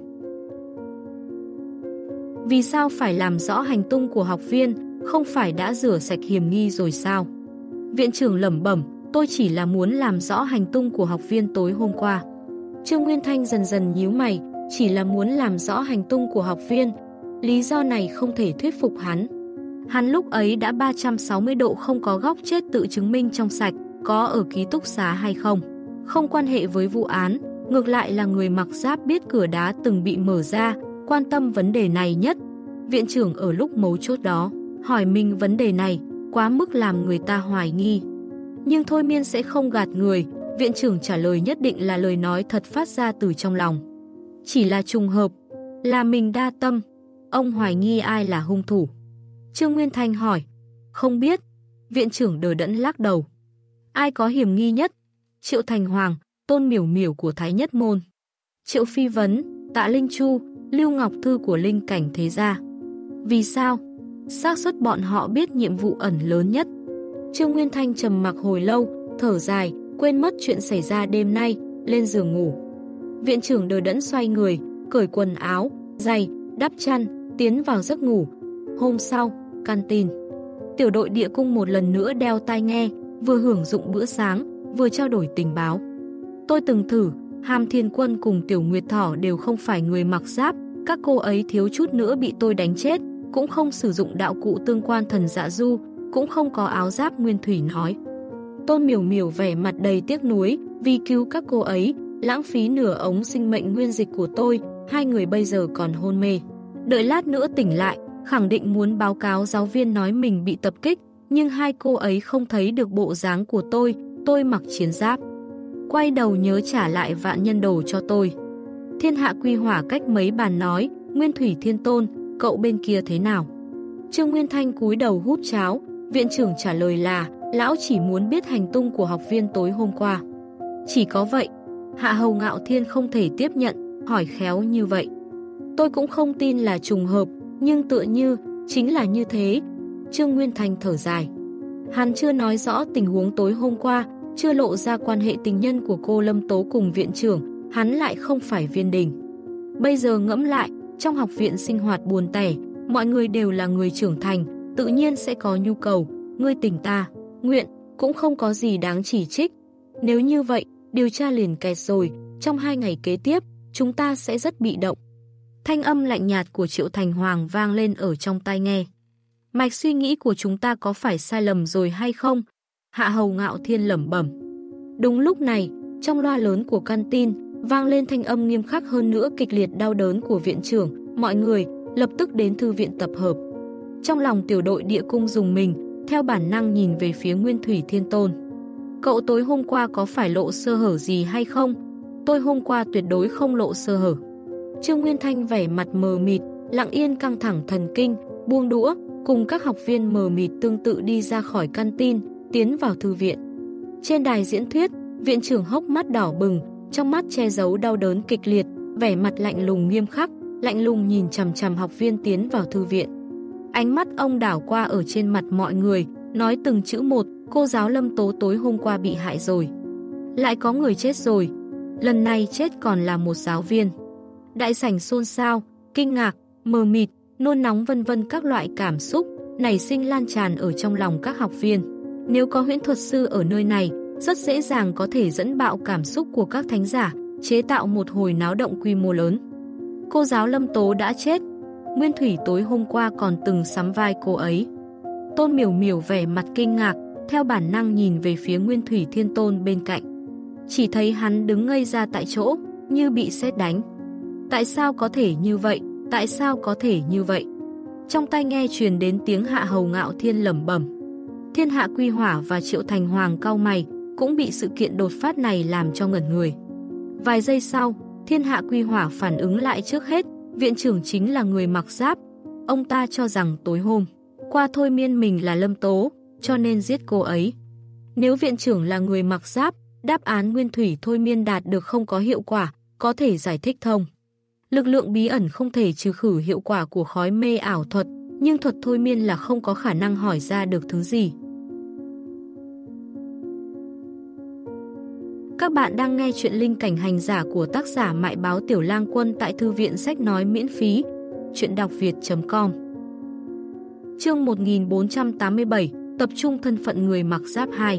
Speaker 1: Vì sao phải làm rõ hành tung của học viên, không phải đã rửa sạch hiểm nghi rồi sao? Viện trưởng lẩm bẩm, tôi chỉ là muốn làm rõ hành tung của học viên tối hôm qua. Trương Nguyên Thanh dần dần nhíu mày, chỉ là muốn làm rõ hành tung của học viên. Lý do này không thể thuyết phục hắn. Hắn lúc ấy đã ba trăm sáu mươi độ không có góc chết tự chứng minh trong sạch, có ở ký túc xá hay không. Không quan hệ với vụ án, ngược lại là người mặc giáp biết cửa đá từng bị mở ra, quan tâm vấn đề này nhất. Viện trưởng ở lúc mấu chốt đó, hỏi mình vấn đề này, quá mức làm người ta hoài nghi. Nhưng thôi miên sẽ không gạt người, viện trưởng trả lời nhất định là lời nói thật phát ra từ trong lòng. Chỉ là trùng hợp, là mình đa tâm. Ông hoài nghi ai là hung thủ? Trương Nguyên Thanh hỏi. Không biết. Viện trưởng đờ đẫn lắc đầu. Ai có hiểm nghi nhất? Triệu Thành Hoàng, Tôn Miểu Miểu của Thái Nhất Môn, Triệu Phi Vấn, Tạ Linh Chu, Lưu Ngọc Thư của Linh Cảnh Thế Gia. Vì sao? Xác suất bọn họ biết nhiệm vụ ẩn lớn nhất. Trương Nguyên Thanh trầm mặc hồi lâu, thở dài, quên mất chuyện xảy ra đêm nay, lên giường ngủ. Viện trưởng đờ đẫn xoay người, cởi quần áo, giày, đắp chăn, tiến vào giấc ngủ. Hôm sau, canteen. Tiểu đội địa cung một lần nữa đeo tai nghe, vừa hưởng dụng bữa sáng, vừa trao đổi tình báo. Tôi từng thử, Hàm Thiên Quân cùng Tiểu Nguyệt Thỏ đều không phải người mặc giáp, các cô ấy thiếu chút nữa bị tôi đánh chết, cũng không sử dụng đạo cụ tương quan thần dạ du, cũng không có áo giáp Nguyên Thủy nói. Tôn Miểu Miểu vẻ mặt đầy tiếc nuối, vì cứu các cô ấy, lãng phí nửa ống sinh mệnh nguyên dịch của tôi, hai người bây giờ còn hôn mê. Đợi lát nữa tỉnh lại, khẳng định muốn báo cáo giáo viên nói mình bị tập kích, nhưng hai cô ấy không thấy được bộ dáng của tôi, tôi mặc chiến giáp. Quay đầu nhớ trả lại vạn nhân đồ cho tôi. Thiên Hạ Quy Hỏa cách mấy bàn nói, Nguyên Thủy Thiên Tôn, cậu bên kia thế nào? Trương Nguyên Thanh cúi đầu hút cháo, viện trưởng trả lời là, lão chỉ muốn biết hành tung của học viên tối hôm qua. Chỉ có vậy, Hạ Hầu Ngạo Thiên không thể tiếp nhận, hỏi khéo như vậy. Tôi cũng không tin là trùng hợp, nhưng tựa như, chính là như thế. Trương Nguyên Thanh thở dài. Hắn chưa nói rõ tình huống tối hôm qua, chưa lộ ra quan hệ tình nhân của cô Lâm Tố cùng viện trưởng, hắn lại không phải Viên Đình. Bây giờ ngẫm lại, trong học viện sinh hoạt buồn tẻ, mọi người đều là người trưởng thành, tự nhiên sẽ có nhu cầu, ngươi tình ta, nguyện, cũng không có gì đáng chỉ trích. Nếu như vậy, điều tra liền kẹt rồi, trong hai ngày kế tiếp, chúng ta sẽ rất bị động. Thanh âm lạnh nhạt của Triệu Thành Hoàng vang lên ở trong tai nghe. Mạch suy nghĩ của chúng ta có phải sai lầm rồi hay không? Hạ Hầu Ngạo Thiên lẩm bẩm. Đúng lúc này, trong loa lớn của canteen, vang lên thanh âm nghiêm khắc hơn nữa kịch liệt đau đớn của viện trưởng. Mọi người, lập tức đến thư viện tập hợp. Trong lòng tiểu đội địa cung dùng mình, theo bản năng nhìn về phía Nguyên Thủy Thiên Tôn. Cậu tối hôm qua có phải lộ sơ hở gì hay không? Tôi hôm qua tuyệt đối không lộ sơ hở. Trương Nguyên Thanh vẻ mặt mờ mịt, lặng yên căng thẳng thần kinh, buông đũa, cùng các học viên mờ mịt tương tự đi ra khỏi canteen, tiến vào thư viện. Trên đài diễn thuyết, viện trưởng hốc mắt đỏ bừng, trong mắt che giấu đau đớn kịch liệt, vẻ mặt lạnh lùng nghiêm khắc, lạnh lùng nhìn chằm chằm học viên tiến vào thư viện. Ánh mắt ông đảo qua ở trên mặt mọi người, nói từng chữ một, cô giáo Lâm Tố tối hôm qua bị hại rồi. Lại có người chết rồi, lần này chết còn là một giáo viên. Đại sảnh xôn xao, kinh ngạc, mờ mịt, nôn nóng vân vân các loại cảm xúc, nảy sinh lan tràn ở trong lòng các học viên. Nếu có huyễn thuật sư ở nơi này, rất dễ dàng có thể dẫn bạo cảm xúc của các thánh giả, chế tạo một hồi náo động quy mô lớn. Cô giáo Lâm Tố đã chết, Nguyên Thủy tối hôm qua còn từng sắm vai cô ấy. Tôn Miểu Miểu vẻ mặt kinh ngạc, theo bản năng nhìn về phía Nguyên Thủy Thiên Tôn bên cạnh. chỉ thấy hắn đứng ngây ra tại chỗ, như bị sét đánh. Tại sao có thể như vậy? Tại sao có thể như vậy? Trong tai nghe truyền đến tiếng Hạ Hầu Ngạo Thiên lẩm bẩm. Thiên Hạ Quy Hỏa và Triệu Thành Hoàng cau mày, cũng bị sự kiện đột phát này làm cho ngẩn người. Vài giây sau, Thiên Hạ Quy Hỏa phản ứng lại trước hết, viện trưởng chính là người mặc giáp. Ông ta cho rằng tối hôm qua thôi miên mình là Lâm Tố, cho nên giết cô ấy. Nếu viện trưởng là người mặc giáp, đáp án nguyên thủy thôi miên đạt được không có hiệu quả, có thể giải thích thông. Lực lượng bí ẩn không thể trừ khử hiệu quả của khói mê ảo thuật, nhưng thuật thôi miên là không có khả năng hỏi ra được thứ gì. Các bạn đang nghe chuyện Linh Cảnh Hành Giả của tác giả Mại Báo Tiểu Lang Quân tại Thư viện Sách Nói miễn phí, chuyện đọc việt chấm com. Chương một nghìn bốn trăm tám mươi bảy, tập trung thân phận người mặc giáp hai.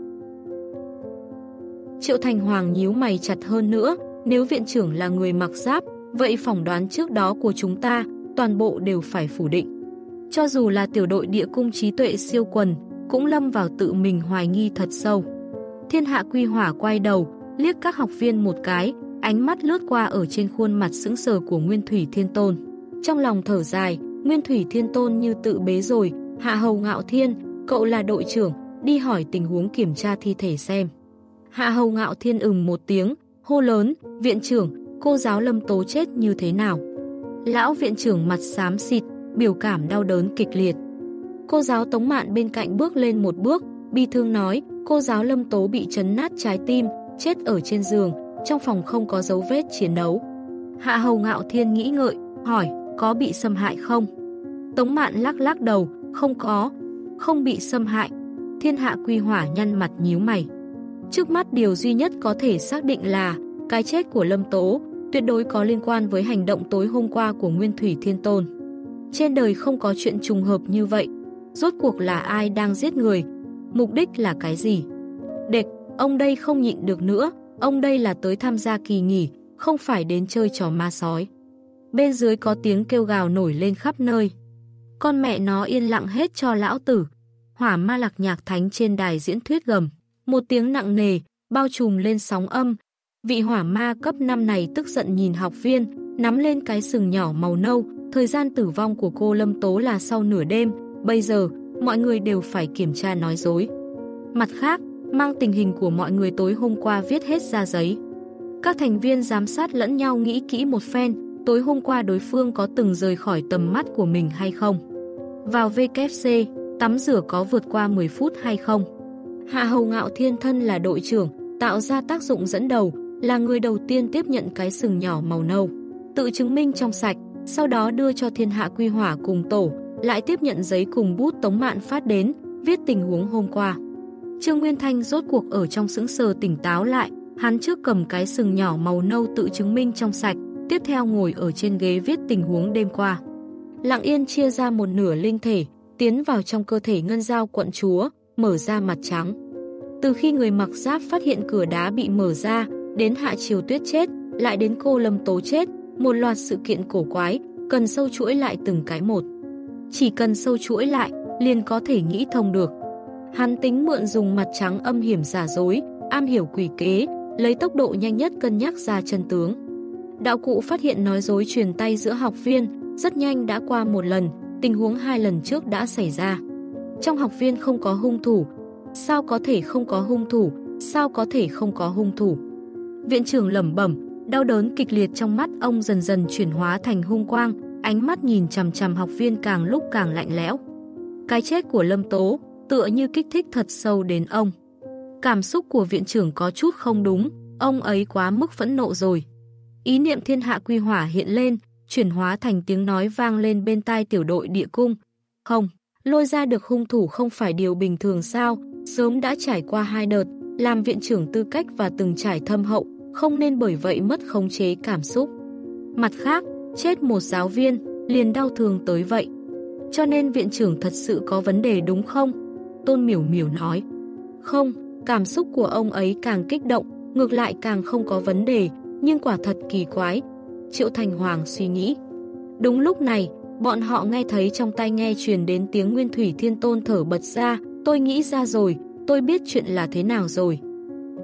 Speaker 1: Triệu Thành Hoàng nhíu mày chặt hơn nữa, nếu viện trưởng là người mặc giáp, vậy phỏng đoán trước đó của chúng ta, toàn bộ đều phải phủ định. Cho dù là tiểu đội địa cung trí tuệ siêu quần, cũng lâm vào tự mình hoài nghi thật sâu. Thiên Hạ Quy Hỏa quay đầu, liếc các học viên một cái, ánh mắt lướt qua ở trên khuôn mặt sững sờ của Nguyên Thủy Thiên Tôn. Trong lòng thở dài, Nguyên Thủy Thiên Tôn như tự bế rồi, Hạ Hầu Ngạo Thiên, cậu là đội trưởng, đi hỏi tình huống kiểm tra thi thể xem. Hạ Hầu Ngạo Thiên ừm một tiếng, hô lớn, viện trưởng, cô giáo Lâm Tố chết như thế nào? Lão viện trưởng mặt xám xịt, biểu cảm đau đớn kịch liệt. Cô giáo Tống Mạn bên cạnh bước lên một bước, bi thương nói, cô giáo Lâm Tố bị chấn nát trái tim, chết ở trên giường, trong phòng không có dấu vết chiến đấu. Hạ Hầu Ngạo Thiên nghĩ ngợi, hỏi, có bị xâm hại không? Tống Mạn lắc lắc đầu, không có, không bị xâm hại. Thiên Hạ Quy Hỏa nhăn mặt nhíu mày. Trước mắt điều duy nhất có thể xác định là cái chết của Lâm Tố tuyệt đối có liên quan với hành động tối hôm qua của Nguyên Thủy Thiên Tôn. Trên đời không có chuyện trùng hợp như vậy. Rốt cuộc là ai đang giết người? Mục đích là cái gì? Đệt, ông đây không nhịn được nữa, ông đây là tới tham gia kỳ nghỉ, không phải đến chơi trò ma sói. Bên dưới có tiếng kêu gào nổi lên khắp nơi. Con mẹ nó yên lặng hết cho lão tử. Hỏa Ma Lạc Nhạc Thánh trên đài diễn thuyết gầm. Một tiếng nặng nề, bao trùm lên sóng âm. Vị hỏa ma cấp năm này tức giận nhìn học viên, nắm lên cái sừng nhỏ màu nâu. Thời gian tử vong của cô Lâm Tố là sau nửa đêm, bây giờ, mọi người đều phải kiểm tra nói dối. Mặt khác, mang tình hình của mọi người tối hôm qua viết hết ra giấy. Các thành viên giám sát lẫn nhau nghĩ kỹ một phen, tối hôm qua đối phương có từng rời khỏi tầm mắt của mình hay không. Vào vê kép xê, tắm rửa có vượt qua mười phút hay không. Hạ Hầu Ngạo Thiên thân là đội trưởng, tạo ra tác dụng dẫn đầu, là người đầu tiên tiếp nhận cái sừng nhỏ màu nâu. Tự chứng minh trong sạch, sau đó đưa cho Thiên Hạ Quy Hỏa cùng tổ, lại tiếp nhận giấy cùng bút Tống Mạn phát đến, viết tình huống hôm qua. Trương Nguyên Thanh rốt cuộc ở trong sững sờ tỉnh táo lại, hắn trước cầm cái sừng nhỏ màu nâu tự chứng minh trong sạch, tiếp theo ngồi ở trên ghế viết tình huống đêm qua. Lặng yên chia ra một nửa linh thể, tiến vào trong cơ thể Ngân Dao quận chúa, mở ra mặt trắng. Từ khi người mặc giáp phát hiện cửa đá bị mở ra, đến Hạ Triều Tuyết chết, lại đến cô Lâm Tố chết, một loạt sự kiện cổ quái, cần sâu chuỗi lại từng cái một. Chỉ cần sâu chuỗi lại, liền có thể nghĩ thông được. Hắn tính mượn dùng mặt trắng âm hiểm giả dối, am hiểu quỷ kế, lấy tốc độ nhanh nhất cân nhắc ra chân tướng. Đạo cụ phát hiện nói dối truyền tay giữa học viên, rất nhanh đã qua một lần, tình huống hai lần trước đã xảy ra. Trong học viên không có hung thủ, sao có thể không có hung thủ, sao có thể không có hung thủ. Viện trưởng lẩm bẩm, đau đớn kịch liệt trong mắt ông dần dần chuyển hóa thành hung quang, ánh mắt nhìn chằm chằm học viên càng lúc càng lạnh lẽo. Cái chết của Lâm Tố tựa như kích thích thật sâu đến ông. Cảm xúc của viện trưởng có chút không đúng, ông ấy quá mức phẫn nộ rồi. Ý niệm Thiên Hạ Quy Hỏa hiện lên, chuyển hóa thành tiếng nói vang lên bên tai tiểu đội địa cung. Không, lôi ra được hung thủ không phải điều bình thường sao, sớm đã trải qua hai đợt, làm viện trưởng tư cách và từng trải thâm hậu, không nên bởi vậy mất khống chế cảm xúc. Mặt khác, chết một giáo viên, liền đau thương tới vậy. Cho nên viện trưởng thật sự có vấn đề đúng không? Tôn Miểu Miểu nói. Không, cảm xúc của ông ấy càng kích động, ngược lại càng không có vấn đề, nhưng quả thật kỳ quái. Triệu Thành Hoàng suy nghĩ. Đúng lúc này, bọn họ nghe thấy trong tai nghe truyền đến tiếng Nguyên Thủy Thiên Tôn thở bật ra, tôi nghĩ ra rồi, tôi biết chuyện là thế nào rồi.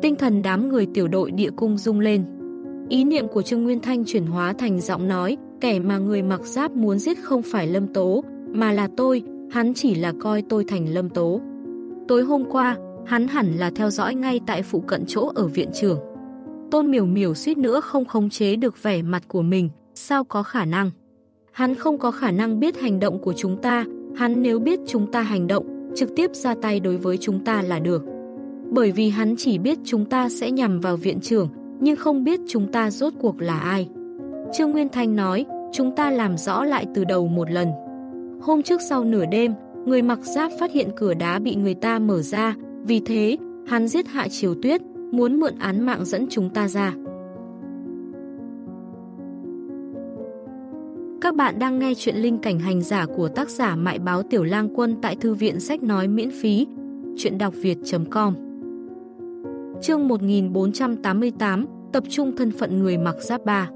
Speaker 1: Tinh thần đám người tiểu đội địa cung rung lên. Ý niệm của Trương Nguyên Thanh chuyển hóa thành giọng nói, kẻ mà người mặc giáp muốn giết không phải Lâm Tố, mà là tôi, hắn chỉ là coi tôi thành Lâm Tố. Tối hôm qua, hắn hẳn là theo dõi ngay tại phụ cận chỗ ở viện trưởng. Tôn Miểu Miểu suýt nữa không khống chế được vẻ mặt của mình, sao có khả năng? Hắn không có khả năng biết hành động của chúng ta, hắn nếu biết chúng ta hành động, trực tiếp ra tay đối với chúng ta là được. Bởi vì hắn chỉ biết chúng ta sẽ nhằm vào viện trưởng, nhưng không biết chúng ta rốt cuộc là ai. Trương Nguyên Thanh nói, chúng ta làm rõ lại từ đầu một lần. Hôm trước sau nửa đêm, người mặc giáp phát hiện cửa đá bị người ta mở ra, vì thế, hắn giết Hạ Triều Tuyết, muốn mượn án mạng dẫn chúng ta ra. Các bạn đang nghe chuyện Linh Cảnh Hành Giả của tác giả Mại Báo Tiểu Lang Quân tại Thư viện Sách Nói miễn phí, chuyện đọc việt chấm com. Chương một nghìn bốn trăm tám mươi tám, tập trung thân phận người mặc giáp ba.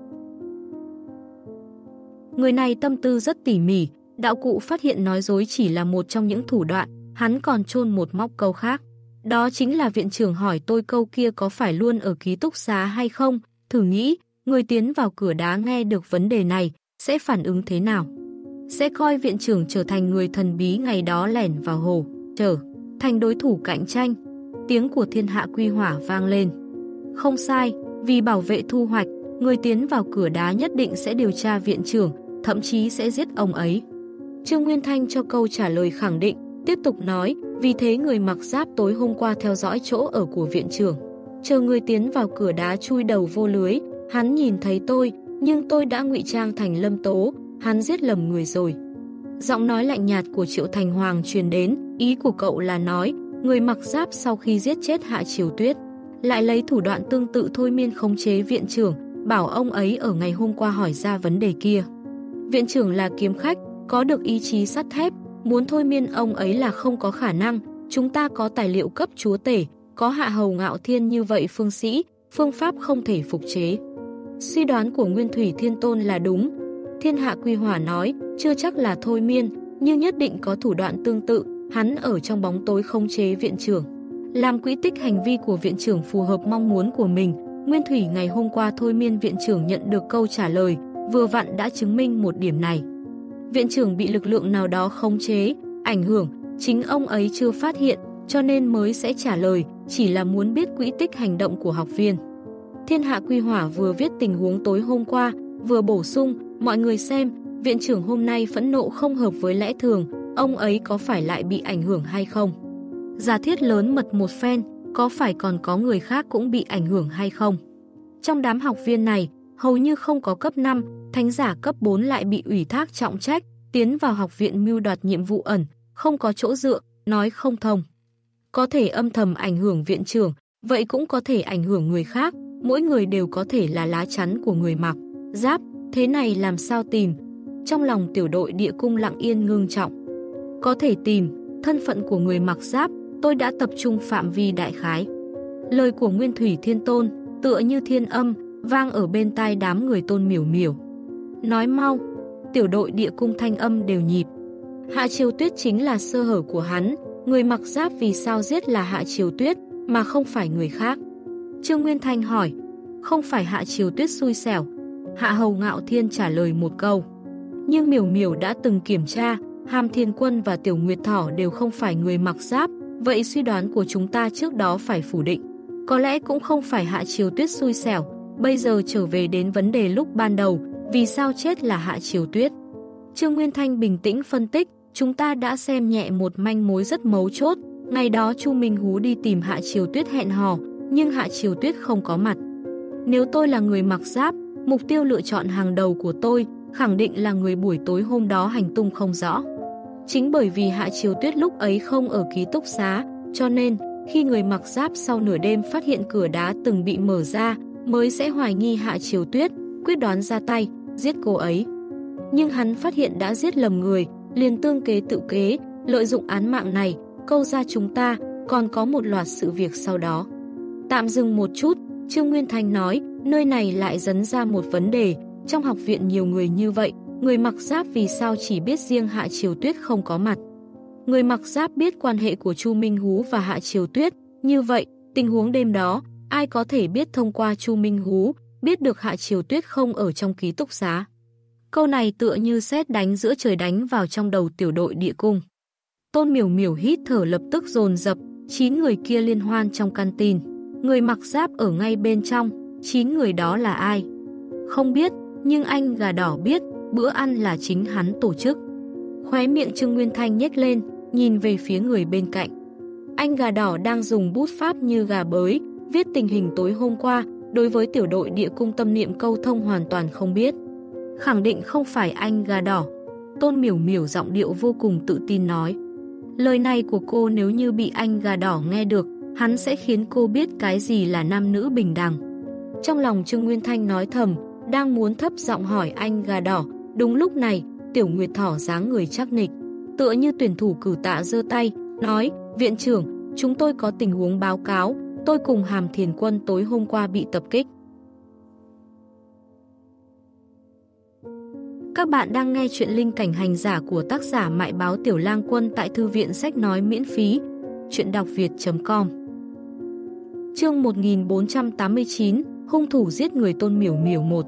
Speaker 1: Người này tâm tư rất tỉ mỉ, đạo cụ phát hiện nói dối chỉ là một trong những thủ đoạn, hắn còn chôn một móc câu khác. Đó chính là viện trưởng hỏi tôi câu kia có phải luôn ở ký túc xá hay không, thử nghĩ, người tiến vào cửa đá nghe được vấn đề này, sẽ phản ứng thế nào? Sẽ coi viện trưởng trở thành người thần bí ngày đó lẻn vào hồ, trở thành đối thủ cạnh tranh. Tiếng của Thiên Hạ Quy Hỏa vang lên. Không sai, vì bảo vệ thu hoạch, người tiến vào cửa đá nhất định sẽ điều tra viện trưởng, thậm chí sẽ giết ông ấy. Trương Nguyên Thanh cho câu trả lời khẳng định, tiếp tục nói, vì thế người mặc giáp tối hôm qua theo dõi chỗ ở của viện trưởng. Chờ người tiến vào cửa đá chui đầu vô lưới, hắn nhìn thấy tôi, nhưng tôi đã ngụy trang thành Lâm Tố, hắn giết lầm người rồi. Giọng nói lạnh nhạt của Triệu Thành Hoàng truyền đến, ý của cậu là nói, người mặc giáp sau khi giết chết Hạ Triều Tuyết, lại lấy thủ đoạn tương tự thôi miên khống chế viện trưởng, bảo ông ấy ở ngày hôm qua hỏi ra vấn đề kia. Viện trưởng là kiếm khách, có được ý chí sắt thép, muốn thôi miên ông ấy là không có khả năng, chúng ta có tài liệu cấp chúa tể, có Hạ Hầu Ngạo Thiên như vậy phương sĩ, phương pháp không thể phục chế. Suy đoán của Nguyên Thủy Thiên Tôn là đúng. Thiên Hạ Quy Hỏa nói, chưa chắc là thôi miên, nhưng nhất định có thủ đoạn tương tự, hắn ở trong bóng tối khống chế viện trưởng. Làm quỹ tích hành vi của viện trưởng phù hợp mong muốn của mình, Nguyên Thủy ngày hôm qua thôi miên viện trưởng nhận được câu trả lời, vừa vặn đã chứng minh một điểm này. Viện trưởng bị lực lượng nào đó khống chế, ảnh hưởng, chính ông ấy chưa phát hiện, cho nên mới sẽ trả lời, chỉ là muốn biết quỹ tích hành động của học viên. Thiên Hạ Quy Hỏa vừa viết tình huống tối hôm qua, vừa bổ sung, mọi người xem, viện trưởng hôm nay phẫn nộ không hợp với lẽ thường, ông ấy có phải lại bị ảnh hưởng hay không? Giả thiết lớn mật một phen, có phải còn có người khác cũng bị ảnh hưởng hay không? Trong đám học viên này, hầu như không có cấp năm, thánh giả cấp bốn lại bị ủy thác trọng trách, tiến vào học viện mưu đoạt nhiệm vụ ẩn, không có chỗ dựa, nói không thông. Có thể âm thầm ảnh hưởng viện trưởng, vậy cũng có thể ảnh hưởng người khác, mỗi người đều có thể là lá chắn của người mặc giáp, thế này làm sao tìm? Trong lòng tiểu đội địa cung lặng yên ngưng trọng. Có thể tìm, thân phận của người mặc giáp, tôi đã tập trung phạm vi đại khái. Lời của Nguyên Thủy Thiên Tôn, tựa như thiên âm, vang ở bên tai đám người Tôn Miểu Miểu. Nói mau, tiểu đội địa cung thanh âm đều nhịp. Hạ Triều Tuyết chính là sơ hở của hắn, người mặc giáp vì sao giết là Hạ Triều Tuyết, mà không phải người khác. Trương Nguyên Thanh hỏi, không phải Hạ Triều Tuyết xui xẻo. Hạ Hầu Ngạo Thiên trả lời một câu. Nhưng Miểu Miểu đã từng kiểm tra, Hàm Thiên Quân và Tiểu Nguyệt Thỏ đều không phải người mặc giáp, vậy suy đoán của chúng ta trước đó phải phủ định. Có lẽ cũng không phải Hạ Triều Tuyết xui xẻo, bây giờ trở về đến vấn đề lúc ban đầu, vì sao chết là Hạ Triều Tuyết. Trương Nguyên Thanh bình tĩnh phân tích, chúng ta đã xem nhẹ một manh mối rất mấu chốt, ngày đó Chu Minh Hú đi tìm Hạ Triều Tuyết hẹn hò, nhưng Hạ Triều Tuyết không có mặt. Nếu tôi là người mặc giáp, mục tiêu lựa chọn hàng đầu của tôi, khẳng định là người buổi tối hôm đó hành tung không rõ. Chính bởi vì Hạ Triều Tuyết lúc ấy không ở ký túc xá, cho nên, khi người mặc giáp sau nửa đêm phát hiện cửa đá từng bị mở ra, mới sẽ hoài nghi Hạ Triều Tuyết, quyết đoán ra tay, giết cô ấy. Nhưng hắn phát hiện đã giết lầm người, liền tương kế tự kế, lợi dụng án mạng này, câu ra chúng ta, còn có một loạt sự việc sau đó. Tạm dừng một chút, Trương Nguyên Thanh nói, nơi này lại dấn ra một vấn đề, trong học viện nhiều người như vậy, người mặc giáp vì sao chỉ biết riêng Hạ Triều Tuyết không có mặt. Người mặc giáp biết quan hệ của Chu Minh Hú và Hạ Triều Tuyết, như vậy, tình huống đêm đó, Ai có thể biết thông qua Chu Minh Hú, biết được Hạ Triều Tuyết không ở trong ký túc xá. Câu này tựa như sét đánh giữa trời đánh vào trong đầu tiểu đội địa cung. Tôn Miểu Miểu hít thở lập tức dồn dập, chín người kia liên hoan trong canteen. Người mặc giáp ở ngay bên trong, chín người đó là ai? Không biết, nhưng anh gà đỏ biết, bữa ăn là chính hắn tổ chức. Khóe miệng Trương Nguyên Thanh nhếch lên, nhìn về phía người bên cạnh. Anh gà đỏ đang dùng bút pháp như gà bới, viết tình hình tối hôm qua, đối với tiểu đội địa cung tâm niệm câu thông hoàn toàn không biết. Khẳng định không phải anh gà đỏ. Tôn Miểu Miểu giọng điệu vô cùng tự tin nói. Lời này của cô nếu như bị anh gà đỏ nghe được, hắn sẽ khiến cô biết cái gì là nam nữ bình đẳng. Trong lòng Trương Nguyên Thanh nói thầm, đang muốn thấp giọng hỏi anh gà đỏ. Đúng lúc này, Tiểu Nguyệt Thỏ dáng người chắc nịch, tựa như tuyển thủ cử tạ giơ tay, nói, viện trưởng, chúng tôi có tình huống báo cáo, tôi cùng Hàm Thiền Quân tối hôm qua bị tập kích. Các bạn đang nghe chuyện Linh Cảnh Hành Giả của tác giả Mại Báo Tiểu Lang Quân tại Thư viện Sách Nói miễn phí, chuyện đọc việt chấm com. Chương một nghìn bốn trăm tám mươi chín, hung thủ giết người Tôn Miểu Miểu một.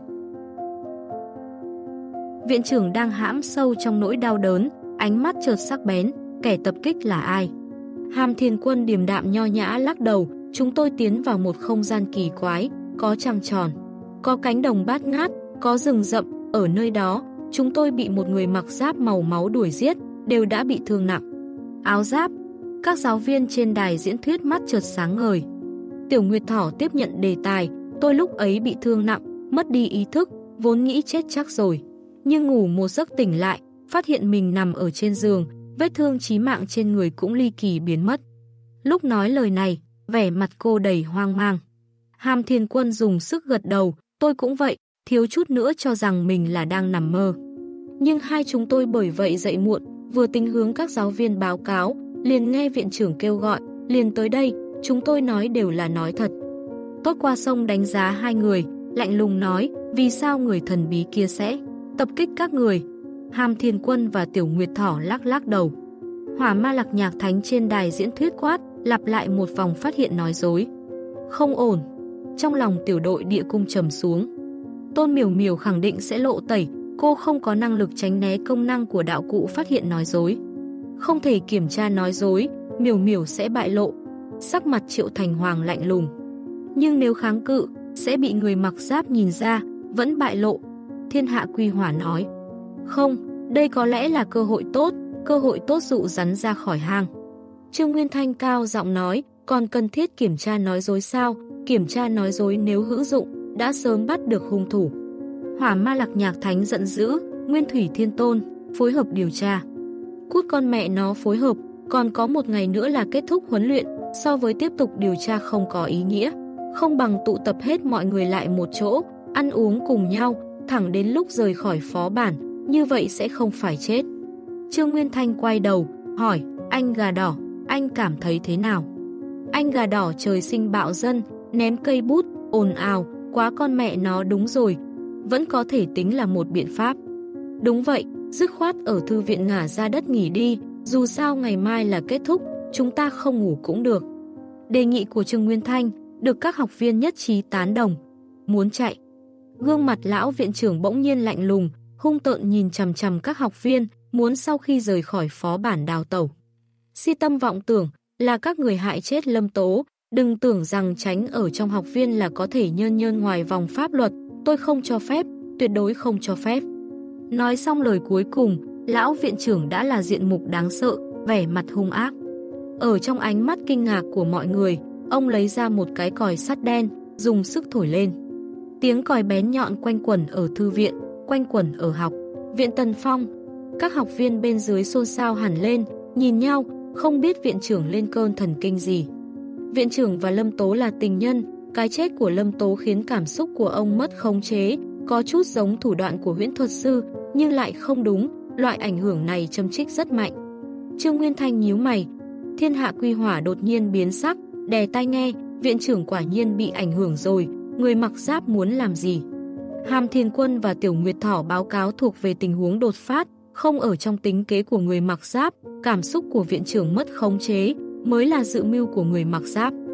Speaker 1: Viện trưởng đang hãm sâu trong nỗi đau đớn, ánh mắt chợt sắc bén, kẻ tập kích là ai? Hàm Thiền Quân điềm đạm nho nhã lắc đầu, chúng tôi tiến vào một không gian kỳ quái, có trăng tròn, có cánh đồng bát ngát, có rừng rậm, ở nơi đó, chúng tôi bị một người mặc giáp màu máu đuổi giết, đều đã bị thương nặng. Áo giáp, các giáo viên trên đài diễn thuyết mắt chợt sáng ngời. Tiểu Nguyệt Thỏ tiếp nhận đề tài, tôi lúc ấy bị thương nặng, mất đi ý thức, vốn nghĩ chết chắc rồi. Nhưng ngủ một giấc tỉnh lại, phát hiện mình nằm ở trên giường, vết thương chí mạng trên người cũng ly kỳ biến mất. Lúc nói lời này, vẻ mặt cô đầy hoang mang. Hàm Thiền Quân dùng sức gật đầu, tôi cũng vậy, thiếu chút nữa cho rằng mình là đang nằm mơ. Nhưng hai chúng tôi bởi vậy dậy muộn, vừa tính hướng các giáo viên báo cáo, liền nghe viện trưởng kêu gọi, liền tới đây, chúng tôi nói đều là nói thật. Tốt qua sông đánh giá hai người, lạnh lùng nói, vì sao người thần bí kia sẽ tập kích các người? Hàm Thiền Quân và Tiểu Nguyệt Thỏ lắc lắc đầu. Hỏa Ma Lạc Nhạc Thánh trên đài diễn thuyết quát, lặp lại một vòng phát hiện nói dối. Không ổn. Trong lòng tiểu đội địa cung trầm xuống. Tôn Miểu Miểu khẳng định sẽ lộ tẩy, cô không có năng lực tránh né công năng của đạo cụ phát hiện nói dối. Không thể kiểm tra nói dối, Miểu Miểu sẽ bại lộ. Sắc mặt Triệu Thành Hoàng lạnh lùng. Nhưng nếu kháng cự, sẽ bị người mặc giáp nhìn ra, vẫn bại lộ. Thiên Hạ Quy Hỏa nói. Không, đây có lẽ là cơ hội tốt, cơ hội tốt dụ rắn ra khỏi hang. Trương Nguyên Thanh cao giọng nói, còn cần thiết kiểm tra nói dối sao? Kiểm tra nói dối nếu hữu dụng, đã sớm bắt được hung thủ. Hỏa Ma Lạc Nhạc Thánh giận dữ, Nguyên Thủy Thiên Tôn, phối hợp điều tra. Cút con mẹ nó phối hợp, còn có một ngày nữa là kết thúc huấn luyện, so với tiếp tục điều tra không có ý nghĩa. Không bằng tụ tập hết mọi người lại một chỗ, ăn uống cùng nhau, thẳng đến lúc rời khỏi phó bản, như vậy sẽ không phải chết. Trương Nguyên Thanh quay đầu, hỏi, anh gà đỏ, anh cảm thấy thế nào? Anh gà đỏ trời sinh bạo dân, ném cây bút, ồn ào, quá con mẹ nó đúng rồi, vẫn có thể tính là một biện pháp. Đúng vậy, dứt khoát ở thư viện ngả ra đất nghỉ đi, dù sao ngày mai là kết thúc, chúng ta không ngủ cũng được. Đề nghị của Trương Nguyên Thanh được các học viên nhất trí tán đồng. Muốn chạy. Gương mặt lão viện trưởng bỗng nhiên lạnh lùng, hung tợn nhìn chằm chằm các học viên, muốn sau khi rời khỏi phó bản đào tẩu. Si tâm vọng tưởng là các người hại chết Lâm Tố, đừng tưởng rằng tránh ở trong học viên là có thể nhơn nhơn ngoài vòng pháp luật, tôi không cho phép, tuyệt đối không cho phép. Nói xong lời cuối cùng, lão viện trưởng đã là diện mục đáng sợ, vẻ mặt hung ác. Ở trong ánh mắt kinh ngạc của mọi người, ông lấy ra một cái còi sắt đen, dùng sức thổi lên. Tiếng còi bén nhọn quanh quẩn ở thư viện, quanh quẩn ở học viện Tần Phong. Các học viên bên dưới xôn xao hẳn lên, nhìn nhau, không biết viện trưởng lên cơn thần kinh gì. Viện trưởng và Lâm Tố là tình nhân, cái chết của Lâm Tố khiến cảm xúc của ông mất khống chế, có chút giống thủ đoạn của huyễn thuật sư, nhưng lại không đúng, loại ảnh hưởng này châm trích rất mạnh. Trương Nguyên Thanh nhíu mày, Thiên Hạ Quy Hỏa đột nhiên biến sắc, đè tai nghe, viện trưởng quả nhiên bị ảnh hưởng rồi, người mặc giáp muốn làm gì? Hàm Thiền Quân và Tiểu Nguyệt Thỏ báo cáo thuộc về tình huống đột phát, không ở trong tính kế của người mặc giáp, cảm xúc của viện trưởng mất khống chế, mới là dự mưu của người mặc giáp.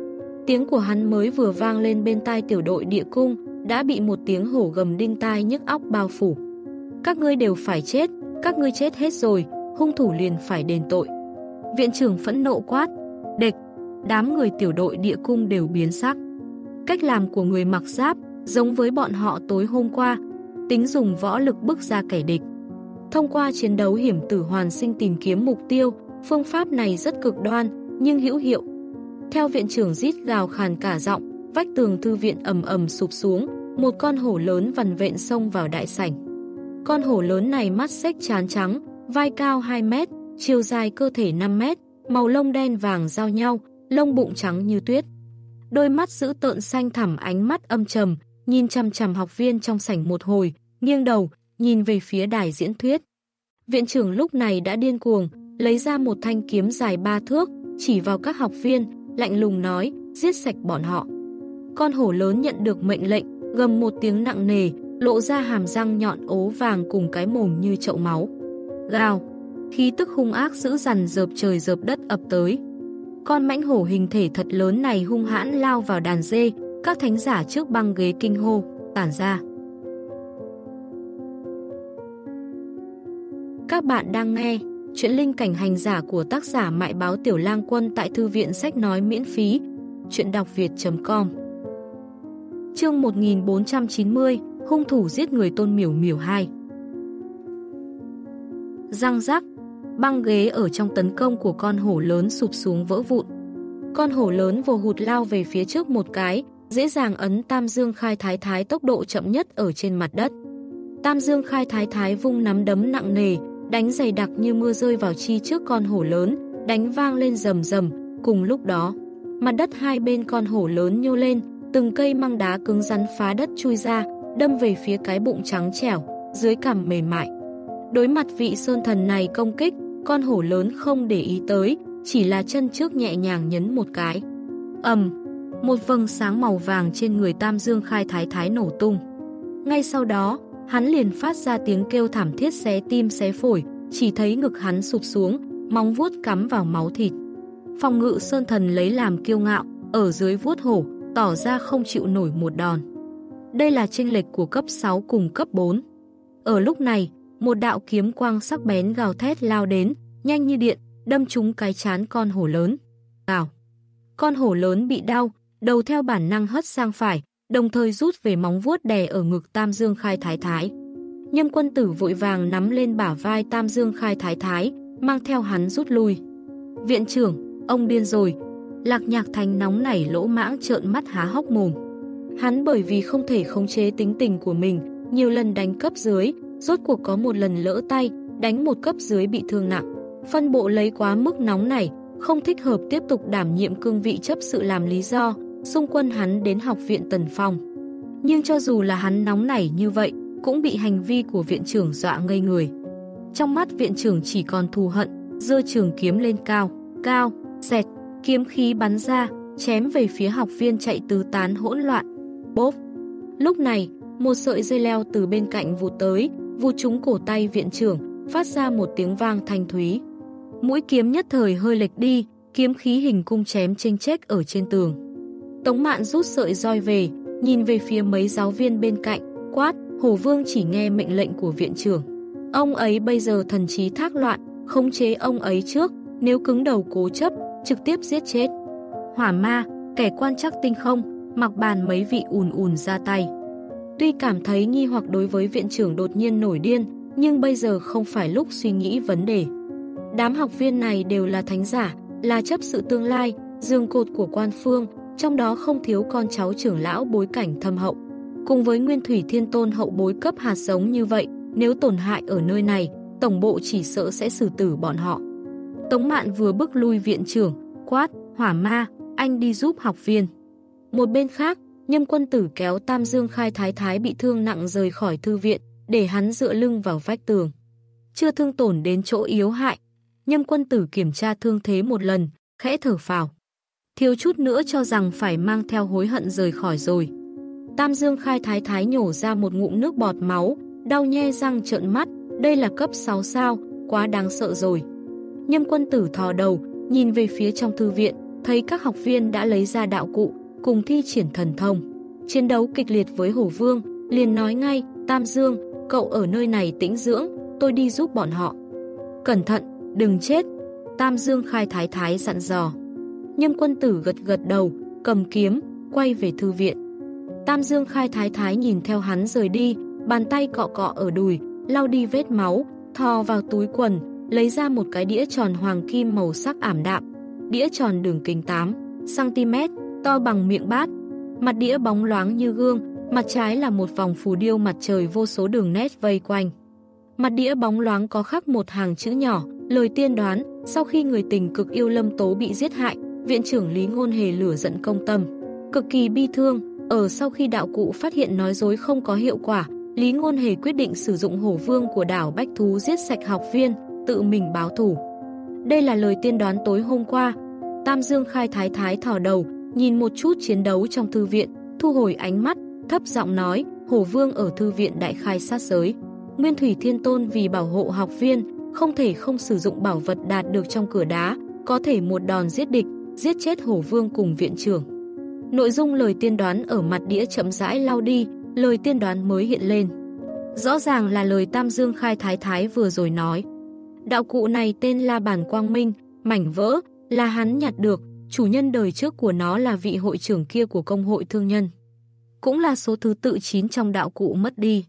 Speaker 1: Tiếng của hắn mới vừa vang lên bên tai tiểu đội địa cung, đã bị một tiếng hổ gầm đinh tai nhức óc bao phủ. Các ngươi đều phải chết, các ngươi chết hết rồi, hung thủ liền phải đền tội. Viện trưởng phẫn nộ quát, địch, đám người tiểu đội địa cung đều biến sắc. Cách làm của người mặc giáp giống với bọn họ tối hôm qua, tính dùng võ lực bức ra kẻ địch. Thông qua chiến đấu hiểm tử hoàn sinh tìm kiếm mục tiêu, phương pháp này rất cực đoan, nhưng hữu hiệu. Theo viện trưởng rít gào khàn cả giọng, vách tường thư viện ầm ầm sụp xuống, một con hổ lớn vằn vện xông vào đại sảnh. Con hổ lớn này mắt xếch trán trắng, vai cao hai mét, chiều dài cơ thể năm mét, màu lông đen vàng giao nhau, lông bụng trắng như tuyết. Đôi mắt dữ tợn xanh thẳm, ánh mắt âm trầm, nhìn chằm chằm học viên trong sảnh một hồi, nghiêng đầu, nhìn về phía đài diễn thuyết. Viện trưởng lúc này đã điên cuồng, lấy ra một thanh kiếm dài ba thước, chỉ vào các học viên, lạnh lùng nói, giết sạch bọn họ. Con hổ lớn nhận được mệnh lệnh, gầm một tiếng nặng nề, lộ ra hàm răng nhọn ố vàng cùng cái mồm như chậu máu. Gào, khí tức hung ác dữ dằn dợp trời dợp đất ập tới. Con mãnh hổ hình thể thật lớn này hung hãn lao vào đàn dê, các thánh giả trước băng ghế kinh hô, tản ra. Các bạn đang nghe truyện linh cảnh hành giả của tác giả Mại Báo Tiểu Lang Quân tại thư viện sách nói miễn phí, truyện đọc việt chấm com. Chương một nghìn bốn trăm chín mươi, hung thủ giết người Tôn Miểu Miểu hai. Răng rắc, băng ghế ở trong tấn công của con hổ lớn sụp xuống vỡ vụn. Con hổ lớn vồ hụt lao về phía trước một cái, dễ dàng ấn Tam Dương Khai Thái Thái tốc độ chậm nhất ở trên mặt đất. Tam Dương Khai Thái Thái vung nắm đấm nặng nề, đánh dày đặc như mưa rơi vào chi trước con hổ lớn, đánh vang lên rầm rầm. Cùng lúc đó, mặt đất hai bên con hổ lớn nhô lên, từng cây măng đá cứng rắn phá đất chui ra, đâm về phía cái bụng trắng trẻo, dưới cằm mềm mại. Đối mặt vị sơn thần này công kích, con hổ lớn không để ý tới, chỉ là chân trước nhẹ nhàng nhấn một cái. Ầm, một vầng sáng màu vàng trên người Tam Dương Khai Thái Thái nổ tung. Ngay sau đó, hắn liền phát ra tiếng kêu thảm thiết xé tim xé phổi, chỉ thấy ngực hắn sụp xuống, móng vuốt cắm vào máu thịt. Phòng ngự sơn thần lấy làm kiêu ngạo, ở dưới vuốt hổ, tỏ ra không chịu nổi một đòn. Đây là chênh lệch của cấp sáu cùng cấp bốn. Ở lúc này, một đạo kiếm quang sắc bén gào thét lao đến, nhanh như điện, đâm trúng cái trán con hổ lớn. Gào. Con hổ lớn bị đau, đầu theo bản năng hất sang phải, đồng thời rút về móng vuốt đè ở ngực Tam Dương Khai Thái Thái. Nhâm Quân Tử vội vàng nắm lên bả vai Tam Dương Khai Thái Thái, mang theo hắn rút lui. Viện trưởng, ông điên rồi. Lạc Nhạc Thành nóng nảy lỗ mãng trợn mắt há hốc mồm. Hắn bởi vì không thể khống chế tính tình của mình, nhiều lần đánh cấp dưới, rốt cuộc có một lần lỡ tay, đánh một cấp dưới bị thương nặng. Phân bộ lấy quá mức nóng nảy, không thích hợp tiếp tục đảm nhiệm cương vị chấp sự làm lý do, xung quân hắn đến học viện Tần Phong. Nhưng cho dù là hắn nóng nảy như vậy, cũng bị hành vi của viện trưởng dọa ngây người. Trong mắt viện trưởng chỉ còn thù hận, giơ trường kiếm lên cao, cao, xẹt, kiếm khí bắn ra, chém về phía học viên chạy tứ tán hỗn loạn. Bốp! Lúc này, một sợi dây leo từ bên cạnh vụt tới, vụt trúng cổ tay viện trưởng, phát ra một tiếng vang thanh thúy. Mũi kiếm nhất thời hơi lệch đi, kiếm khí hình cung chém chênh chếch ở trên tường. Tống Mạn rút sợi roi về, nhìn về phía mấy giáo viên bên cạnh, quát, Hổ Vương chỉ nghe mệnh lệnh của viện trưởng. Ông ấy bây giờ thần trí thác loạn, khống chế ông ấy trước, nếu cứng đầu cố chấp, trực tiếp giết chết. Hỏa Ma, kẻ quan trắc tinh không, Mặc Bàn mấy vị ùn ùn ra tay. Tuy cảm thấy nghi hoặc đối với viện trưởng đột nhiên nổi điên, nhưng bây giờ không phải lúc suy nghĩ vấn đề. Đám học viên này đều là thánh giả, là chấp sự tương lai, giường cột của quan phương, trong đó không thiếu con cháu trưởng lão bối cảnh thâm hậu. Cùng với Nguyên Thủy Thiên Tôn hậu bối cấp hạt giống như vậy, nếu tổn hại ở nơi này, tổng bộ chỉ sợ sẽ xử tử bọn họ. Tống Mạn vừa bước lui viện trưởng, quát, Hỏa Ma, anh đi giúp học viên. Một bên khác, Nhâm Quân Tử kéo Tam Dương Khai Thái Thái bị thương nặng rời khỏi thư viện, để hắn dựa lưng vào vách tường. Chưa thương tổn đến chỗ yếu hại, Nhâm Quân Tử kiểm tra thương thế một lần, khẽ thở phào. Thiếu chút nữa cho rằng phải mang theo hối hận rời khỏi rồi. Tam Dương Khai Thái Thái nhổ ra một ngụm nước bọt máu, đau nhe răng trợn mắt, đây là cấp sáu sao, quá đáng sợ rồi. Nhâm Quân Tử thò đầu, nhìn về phía trong thư viện, thấy các học viên đã lấy ra đạo cụ, cùng thi triển thần thông. Chiến đấu kịch liệt với Hổ Vương, liền nói ngay, Tam Dương, cậu ở nơi này tĩnh dưỡng, tôi đi giúp bọn họ. Cẩn thận, đừng chết. Tam Dương Khai Thái Thái dặn dò. Nhâm Quân Tử gật gật đầu, cầm kiếm, quay về thư viện. Tam Dương Khai Thái Thái nhìn theo hắn rời đi, bàn tay cọ cọ ở đùi, lau đi vết máu, thò vào túi quần, lấy ra một cái đĩa tròn hoàng kim màu sắc ảm đạm. Đĩa tròn đường kính tám xăng ti mét, to bằng miệng bát. Mặt đĩa bóng loáng như gương, mặt trái là một vòng phù điêu mặt trời vô số đường nét vây quanh. Mặt đĩa bóng loáng có khắc một hàng chữ nhỏ, lời tiên đoán, sau khi người tình cực yêu Lâm Tố bị giết hại, viện trưởng Lý Ngôn Hề lửa giận công tâm. Cực kỳ bi thương, ở sau khi đạo cụ phát hiện nói dối không có hiệu quả, Lý Ngôn Hề quyết định sử dụng Hổ Vương của đảo Bách Thú giết sạch học viên, tự mình báo thù. Đây là lời tiên đoán tối hôm qua. Tam Dương Khai Thái Thái thò đầu, nhìn một chút chiến đấu trong thư viện, thu hồi ánh mắt, thấp giọng nói, Hổ Vương ở thư viện đại khai sát giới. Nguyên Thủy Thiên Tôn vì bảo hộ học viên, không thể không sử dụng bảo vật đạt được trong cửa đá, có thể một đòn giết địch, giết chết Hổ Vương cùng viện trưởng. Nội dung lời tiên đoán ở mặt đĩa chậm rãi lau đi, lời tiên đoán mới hiện lên. Rõ ràng là lời Tam Dương Khai Thái Thái vừa rồi nói. Đạo cụ này tên là Bản Quang Minh, mảnh vỡ, là hắn nhặt được, chủ nhân đời trước của nó là vị hội trưởng kia của công hội thương nhân. Cũng là số thứ tự chín trong đạo cụ mất đi.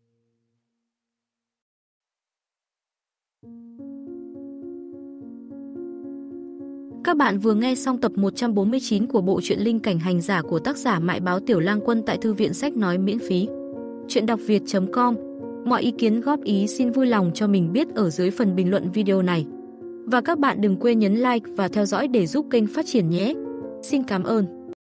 Speaker 1: Các bạn vừa nghe xong tập một trăm bốn mươi chín của bộ truyện Linh Cảnh Hành Giả của tác giả Mại Báo Tiểu Lang Quân tại thư viện sách nói miễn phí. Chuyện đọc việt chấm com. Mọi ý kiến góp ý xin vui lòng cho mình biết ở dưới phần bình luận video này. Và các bạn đừng quên nhấn like và theo dõi để giúp kênh phát triển nhé. Xin cảm ơn.